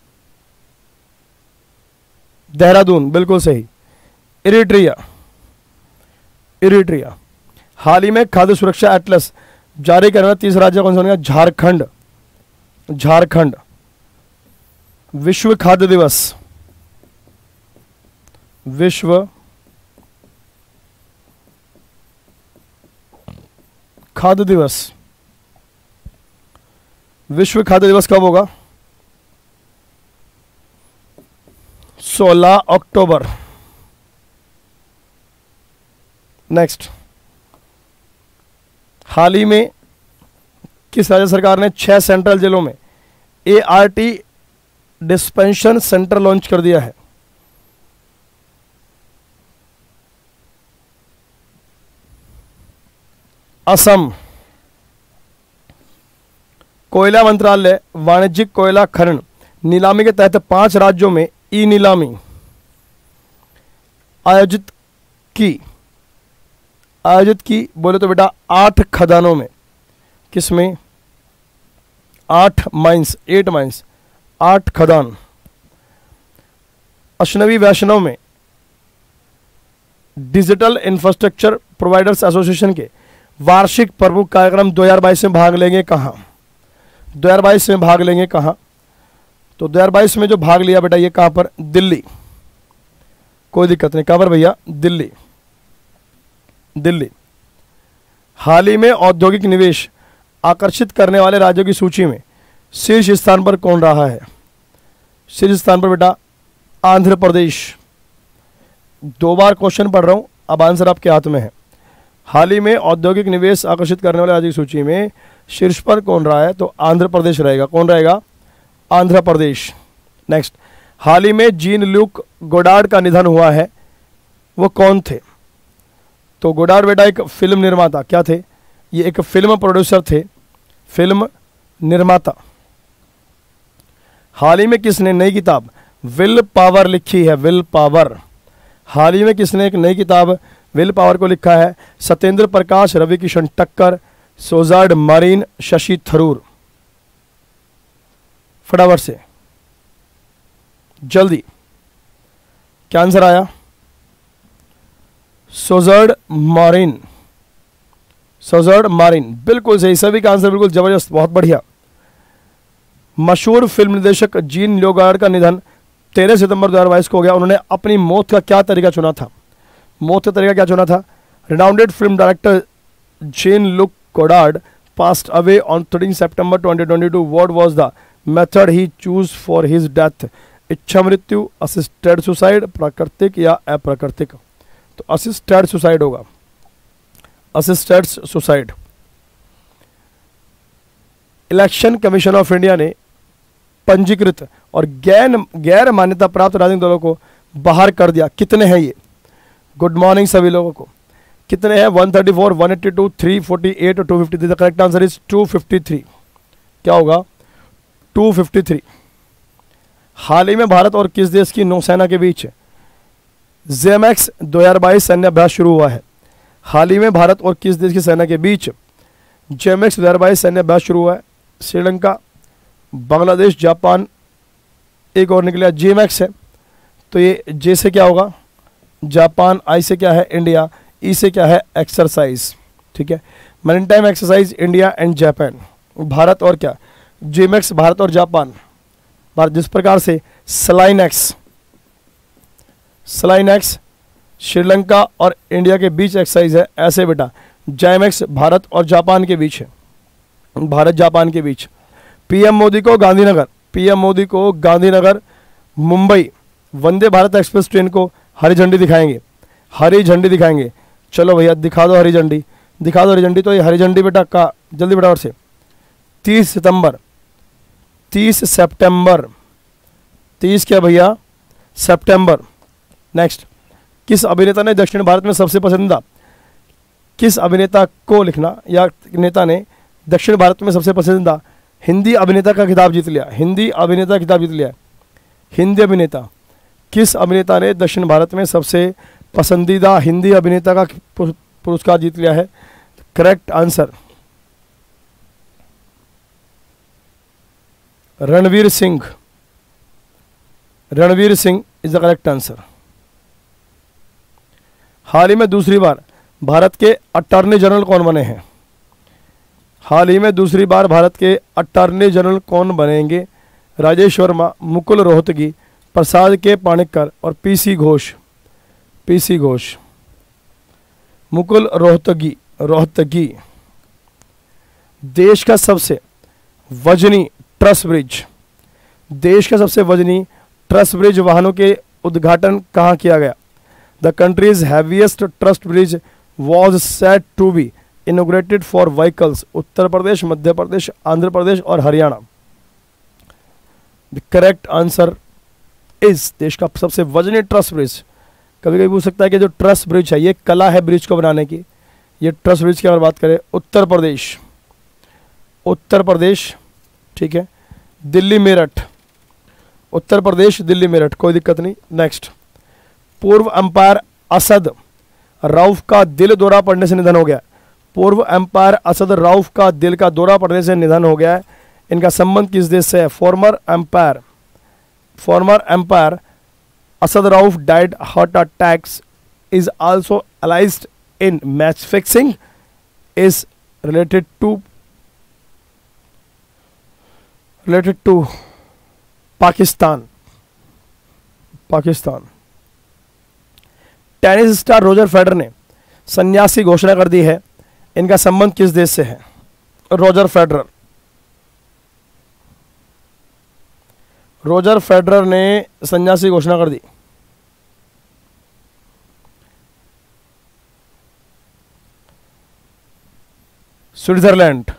देहरादून, बिल्कुल सही। Eritrea, Eritrea. हाल ही में खाद्य सुरक्षा एटलस जारी करने वाला तीसरा राज्य कौन सा बनेगा? झारखंड, झारखंड। विश्व खाद्य दिवस, विश्व खाद्य दिवस, विश्व खाद्य दिवस कब होगा? सोलह अक्टूबर। नेक्स्ट, हाल ही में किस राज्य सरकार ने छह सेंट्रल जेलों में A R T dispensation centre launch कर दिया है? असम। कोयला मंत्रालय वाणिज्यिक कोयला खनन नीलामी के तहत पांच राज्यों में ई नीलामी आयोजित की, आयोजित की बोले तो बेटा आठ खदानों में। किसमें? आठ माइंस, एट माइंस, आठ खदान। अश्नवी वैष्णव में डिजिटल इंफ्रास्ट्रक्चर प्रोवाइडर्स एसोसिएशन के वार्षिक प्रमुख कार्यक्रम दो हज़ार बाईस में भाग लेंगे कहाँ? दो हज़ार बाईस में भाग लेंगे कहाँ? तो दो हज़ार बाईस में जो भाग लिया बेटा ये कहाँ पर? दिल्ली। कोई दिक्कत नहीं, कहाँ पर भैया? दिल्ली, दिल्ली। हाल ही में औद्योगिक निवेश आकर्षित करने वाले राज्यों की सूची में शीर्ष स्थान पर कौन रहा है? शीर्ष स्थान पर बेटा आंध्र प्रदेश। दो बार क्वेश्चन पढ़ रहा हूं, अब आंसर आपके हाथ में है। हाल ही में औद्योगिक निवेश आकर्षित करने वाले राज्यों की सूची में शीर्ष पर कौन रहा है? तो आंध्र प्रदेश रहेगा। कौन रहेगा? आंध्र प्रदेश। नेक्स्ट, हाल ही में जीन ल्यूक गोडार्ड का निधन हुआ है, वो कौन थे? तो गोडार्ड बेटा एक फिल्म निर्माता, क्या थे? ये एक फिल्म प्रोड्यूसर थे, फिल्म निर्माता। हाल ही में किसने नई किताब विल पावर लिखी है? Will power. हाल ही में किसने एक नई किताब विल पावर को लिखा है? सत्येंद्र प्रकाश, रवि किशन टक्कर, सोजार्ड मारिन, शशि थरूर। फटाफट से, जल्दी, क्या आंसर आया? सोजर्ड मारिन, सोजर्ड मारिन, बिल्कुल सही, सभी का आंसर बिल्कुल जबरदस्त, बहुत बढ़िया। मशहूर फिल्म निर्देशक जीन ल्यूगार्ड का निधन तेरह सितंबर दो हज़ार बाईस को हो गया। उन्होंने अपनी मौत का क्या तरीका चुना था? मौत का तरीका क्या चुना था? Renowned film director Jean Luc Godard passed away on thirteenth September twenty twenty-two. What was the method he chose for his death? इच्छा मृत्यु, असिस्टेड सुसाइड, प्राकृतिक या अप्राकृतिक? तो असिस्टेड सुसाइड होगा, assisted suicide. Election commission of India ने पंजीकृत और गैर गैर मान्यता प्राप्त राजनीतिक दलों को बाहर कर दिया। कितने हैं ये? गुड मॉर्निंग सभी लोगों को। कितने हैं? One thirty four, one eighty two, three forty eight और two fifty three. The correct answer is two fifty three. क्या होगा? Two fifty three. हाल ही में भारत और किस देश की नौसेना के बीच जेमैक्स दो हज़ार बाईस सैन्य अभ्यास शुरू हुआ है? हाल ही में भारत और किस देश की सेना के बीच जेमैक्स दो हज़ार बाईस सैन्य अभ्यास शुरू हुआ है? श्रीलंका, बांग्लादेश, जापान, एक और निकला जेमैक्स है, तो ये जे से क्या होगा? जापान, आई से क्या है? इंडिया, ई से क्या है? एक्सरसाइज। ठीक है, maritime time exercise India and Japan. Bharat और क्या? जेमैक्स भारत और जापान। भारत जिस प्रकार से सलाइनैक्स सलाइनैक्स श्रीलंका और इंडिया के बीच एक्सरसाइज है, ऐसे बेटा जेमैक्स भारत और जापान के बीच है, भारत जापान के बीच। पीएम मोदी को गांधीनगर पीएम मोदी को गांधीनगर मुंबई वंदे भारत एक्सप्रेस ट्रेन को हरी झंडी दिखाएंगे, हरी झंडी दिखाएंगे। चलो भैया दिखा दो हरी झंडी, दिखा दो हरी झंडी। तो ये हरी झंडी बेटा का जल्दी बेटा और से तीस सितंबर तीस सितंबर तीस क्या भैया? सितंबर। नेक्स्ट, किस अभिनेता ने दक्षिण भारत में सबसे पसंदीदा किस अभिनेता को लिखना या नेता ने दक्षिण भारत में सबसे पसंदीदा हिंदी अभिनेता का खिताब जीत लिया? हिंदी अभिनेता का खिताब जीत लिया। हिंदी अभिनेता, किस अभिनेता ने दक्षिण भारत में सबसे पसंदीदा हिंदी अभिनेता का पुरस्कार जीत लिया है? Correct answer Ranveer Singh. Ranveer Singh is the correct answer. हाल ही में दूसरी बार भारत के अटॉर्नी जनरल कौन बने हैं? हाल ही में दूसरी बार भारत के अटॉर्नी जनरल कौन बनेंगे? राजेश वर्मा, मुकुल रोहतगी, प्रसाद के पाणिक्कर और पीसी घोष। पीसी घोष, मुकुल रोहतगी रोहतगी। देश का सबसे वजनी ट्रस ब्रिज देश का सबसे वजनी ट्रस ब्रिज वाहनों के उद्घाटन कहाँ किया गया? The country's heaviest truss bridge was set to be inaugurated for vehicles. Uttar Pradesh, Madhya Pradesh, Andhra Pradesh और Haryana. The correct answer is देश का सबसे वजनी ट्रस ब्रिज। कभी कभी पूछ सकता है कि जो ट्रस ब्रिज है ये कला है ब्रिज को बनाने की, ये ट्रस ब्रिज की अगर बात करें उत्तर प्रदेश उत्तर प्रदेश ठीक है, दिल्ली मेरठ, उत्तर प्रदेश दिल्ली मेरठ, कोई दिक्कत नहीं। नेक्स्ट, पूर्व अंपायर असद रऊफ का दिल दौरा पड़ने से निधन हो गया। पूर्व अंपायर असद रऊफ का दिल का दौरा पड़ने से निधन हो गया है। इनका संबंध किस देश से है? Former umpire former umpire Asad Rauf died heart attacks, is also alleged in match fixing, is related to related to Pakistan Pakistan. Tennis star Roger Federer ने संन्यास की घोषणा कर दी है। इनका संबंध किस देश से है? रोजर फेडरर रोजर फेडरर ने संन्यास की घोषणा कर दी। स्विट्जरलैंड।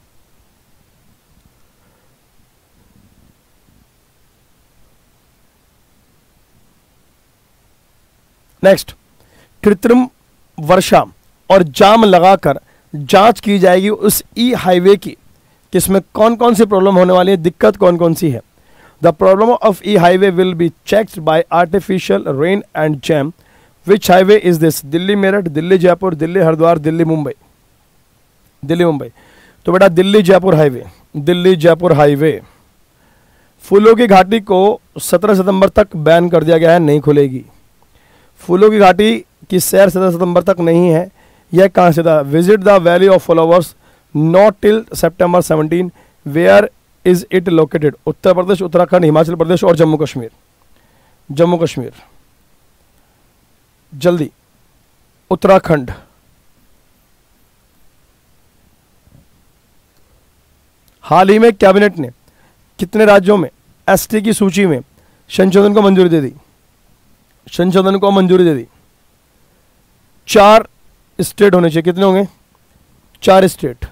नेक्स्ट, कृत्रिम वर्षा और जाम लगाकर जांच की जाएगी उस ई हाईवे की, किसमें कौन कौन सी प्रॉब्लम होने वाली है, दिक्कत कौन कौन सी है? The problem of E highway will be checked by artificial rain and jam. Which highway is this? Delhi Meerut, Delhi Jaipur, Delhi Haridwar, Delhi Mumbai. Delhi Mumbai, तो बेटा दिल्ली जयपुर हाईवे दिल्ली जयपुर हाईवे। फूलों की घाटी को सत्रह सितंबर तक बैन कर दिया गया है, नहीं खुलेगी। फूलों की घाटी कि सैर सत्रह सितंबर तक नहीं है, यह कहाँ से था? Visit the valley of flowers not till September seventeen, where is it located? Uttar Pradesh, Uttarakhand, Himachal Pradesh और जम्मू कश्मीर। जम्मू कश्मीर, जल्दी। उत्तराखंड, हाल ही में कैबिनेट ने कितने राज्यों में एसटी की सूची में संशोधन को मंजूरी दे दी? संशोधन को मंजूरी दे दी। चार स्टेट होने चाहिए, कितने होंगे? चार स्टेट।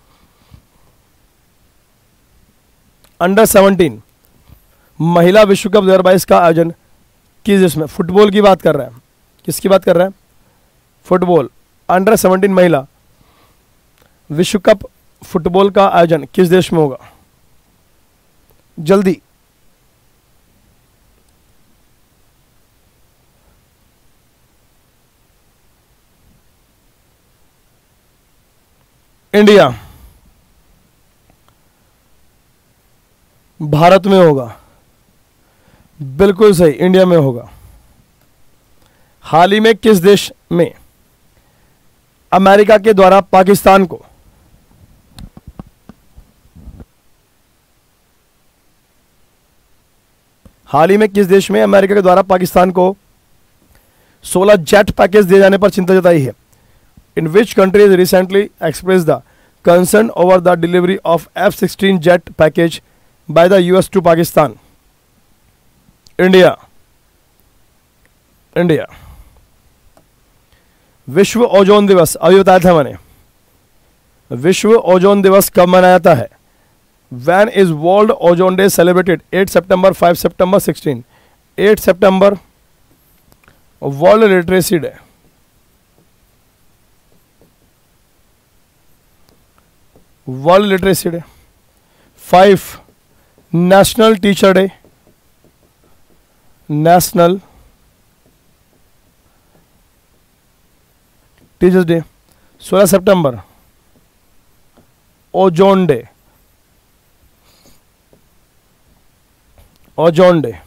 अंडर सेवनटीन महिला विश्व कप दो हज़ार बाईस का आयोजन किस देश में? फुटबॉल की बात कर रहा है। किसकी बात कर रहा है? फुटबॉल। अंडर सेवनटीन महिला विश्व कप फुटबॉल का आयोजन किस देश में होगा? जल्दी। इंडिया, भारत में होगा। बिल्कुल सही, इंडिया में होगा। हाल ही में किस देश में अमेरिका के द्वारा पाकिस्तान को हाल ही में किस देश में अमेरिका के द्वारा पाकिस्तान को सोलह जेट पैकेज दिए जाने पर चिंता जताई है? In which country is recently express the concern over the delivery of F sixteen jet package by the US to Pakistan? India. India. विश्व ओजोन दिवस, अभी बताया था मैंने, विश्व ओजोन दिवस कब मनाया जाता है? When is World Ozone Day celebrated? Eight September, five September, sixteen? Eight September, world literacy day. World literacy day. Five national teacher day, national teachers day. सोलह सितंबर, ओजोन डे, ओजोन डे।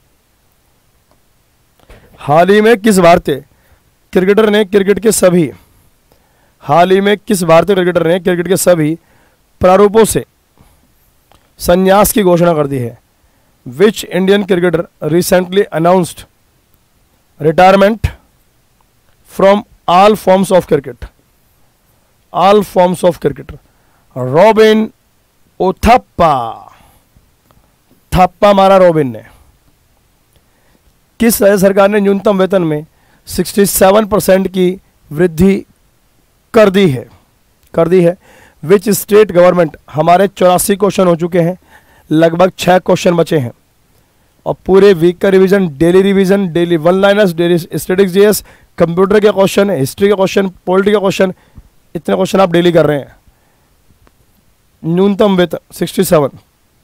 हाल ही में किस भारतीय क्रिकेटर ने क्रिकेट के सभी हाल ही में किस भारतीय क्रिकेटर ने क्रिकेट के सभी प्रारूपों से संन्यास की घोषणा कर दी है? Which Indian cricketer recently announced retirement from all forms of cricket? All forms of cricket. Robin Uthappa. थप्पा मारा रॉबिन ने। किस राज्य सरकार ने न्यूनतम वेतन में सड़सठ परसेंट की वृद्धि कर दी है? कर दी है। Which state government? हमारे चौरासी क्वेश्चन हो चुके हैं, लगभग छः क्वेश्चन बचे हैं और पूरे वीक का revision, daily revision, daily one liners, daily statistics GS, computer के क्वेश्चन, हिस्ट्री के क्वेश्चन, पॉलिटी के क्वेश्चन, इतने क्वेश्चन आप डेली कर रहे हैं। न्यूनतम वेतन sixty seven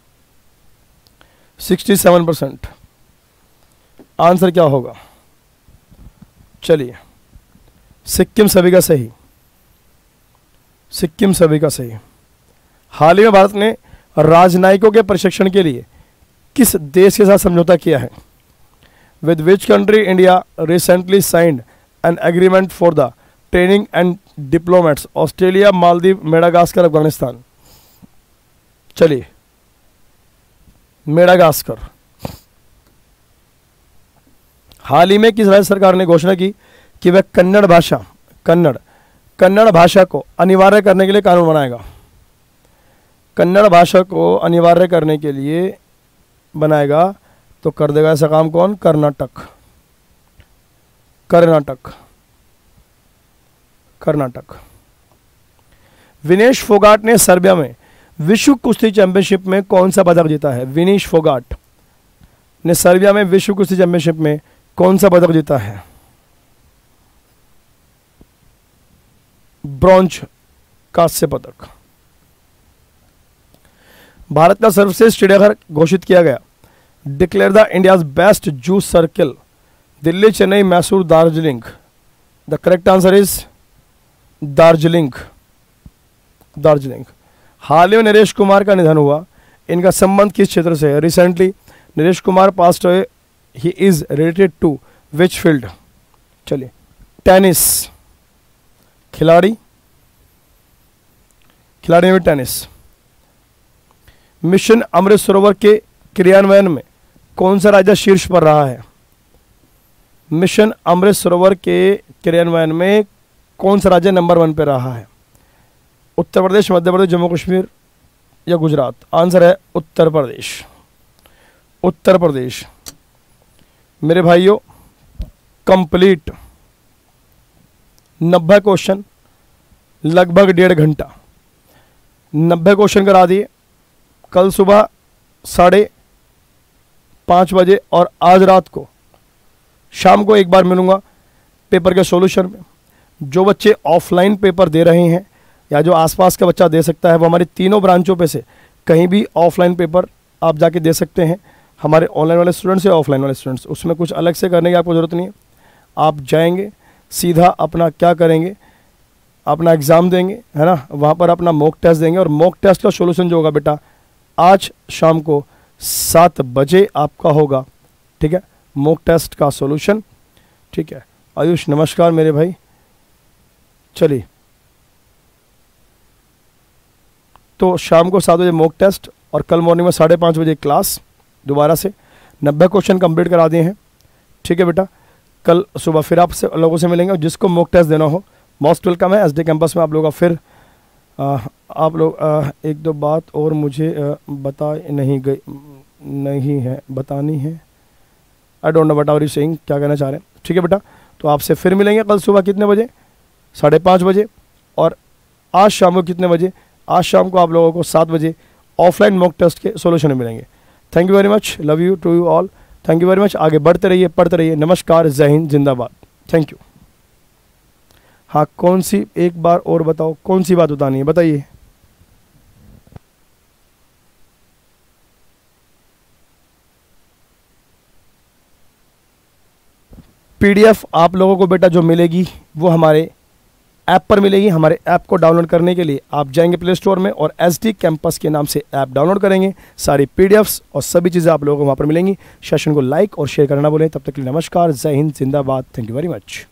sixty seven percent. Answer क्या होगा? चलिए, सिक्किम सभी का सही, सिक्किम सभी का सही। हाल ही में भारत ने राजनयिकों के प्रशिक्षण के लिए किस देश के साथ समझौता किया है? With which country India recently signed an agreement for the training and diplomats? Australia, Maldives, Madagascar, Afghanistan. चलिए, मेडागास्कर। हाल ही में किस राज्य सरकार ने घोषणा की कि वह कन्नड़ भाषा कन्नड़ कन्नड़ भाषा को अनिवार्य करने के लिए कानून बनाएगा? कन्नड़ भाषा को अनिवार्य करने के लिए बनाएगा तो कर देगा ऐसा काम कौन? कर्नाटक। कर्नाटक कर्नाटक। विनेश फोगाट ने सर्बिया में विश्व कुश्ती चैंपियनशिप में कौन सा पदक जीता है? विनेश फोगाट ने सर्बिया में विश्व कुश्ती चैंपियनशिप में कौन सा पदक जीता है? ब्रॉन्ज, कांस्य पदक। भारत का सर्वश्रेष्ठ चिड़ियाघर घोषित किया गया। Declare the India's best zoo circle. Delhi, Chennai, Mysore, Darjeeling. The correct answer is Darjeeling. Darjeeling. हाल ही में नरेश कुमार का निधन हुआ, इनका संबंध किस क्षेत्र से है? Recently Naresh Kumar passed away, he is related to which field? चलिए, टेनिस खिलाड़ी, खिलाड़ी में टेनिस। मिशन अमृत सरोवर के क्रियान्वयन में कौन सा राज्य शीर्ष पर रहा है? मिशन अमृत सरोवर के क्रियान्वयन में कौन सा राज्य नंबर वन पे रहा है? उत्तर प्रदेश, मध्य प्रदेश, जम्मू कश्मीर या गुजरात? आंसर है उत्तर प्रदेश। उत्तर प्रदेश। मेरे भाइयों, कंप्लीट नब्बे क्वेश्चन, लगभग डेढ़ घंटा, नब्बे क्वेश्चन करा दिए। कल सुबह साढ़े पाँच बजे और आज रात को शाम को एक बार मिलूंगा पेपर के सॉल्यूशन में। जो बच्चे ऑफलाइन पेपर दे रहे हैं या जो आसपास का बच्चा दे सकता है, वो हमारी तीनों ब्रांचों पे से कहीं भी ऑफलाइन पेपर आप जाके दे सकते हैं। हमारे ऑनलाइन वाले स्टूडेंट्स या ऑफलाइन वाले स्टूडेंट्स, उसमें कुछ अलग से करने की आपको ज़रूरत नहीं है। आप जाएंगे सीधा अपना क्या करेंगे, अपना एग्ज़ाम देंगे, है ना, वहाँ पर अपना मॉक टेस्ट देंगे और मॉक टेस्ट का सॉल्यूशन जो होगा बेटा आज शाम को सात बजे आपका होगा। ठीक है, मॉक टेस्ट का सॉल्यूशन। ठीक है आयुष, नमस्कार मेरे भाई। चलिए, तो शाम को सात बजे मॉक टेस्ट और कल मॉर्निंग में साढ़े पाँच बजे क्लास दोबारा से। नब्बे क्वेश्चन कंप्लीट करा दिए हैं। ठीक है बेटा, कल सुबह फिर आपसे लोगों से मिलेंगे और जिसको मॉक टेस्ट देना हो मोस्ट वेलकम है। एसडी कैंपस में आप लोगों का फिर आ, आप लोग आ, एक दो बात और मुझे आ, बता नहीं गई नहीं है बतानी है। I don't know what are you saying, क्या कहना चाह रहे हैं। ठीक है बेटा, तो आपसे फिर मिलेंगे कल सुबह कितने बजे? साढ़े पाँच बजे। और आज शाम को कितने बजे? आज शाम को आप लोगों को सात बजे ऑफलाइन मॉक टेस्ट के सॉल्यूशन में मिलेंगे। Thank you very much, love you too you all, thank you very much. आगे बढ़ते रहिए, पढ़ते रहिए। नमस्कार, जय हिंद, जिंदाबाद, थैंक यू। हाँ, कौन सी, एक बार और बताओ, कौन सी बात बतानी है, बताइए। पीडीएफ आप लोगों को बेटा जो मिलेगी वो हमारे ऐप पर मिलेगी। हमारे ऐप को डाउनलोड करने के लिए आप जाएंगे प्ले स्टोर में और एसडी कैंपस के नाम से ऐप डाउनलोड करेंगे। सारी पीडीएफ्स और सभी चीज़ें आप लोगों को वहाँ पर मिलेंगी। सेशन को लाइक और शेयर करना बोलें। तब तक के लिए नमस्कार, जय हिंद, जिंदाबाद, थैंक यू वेरी मच।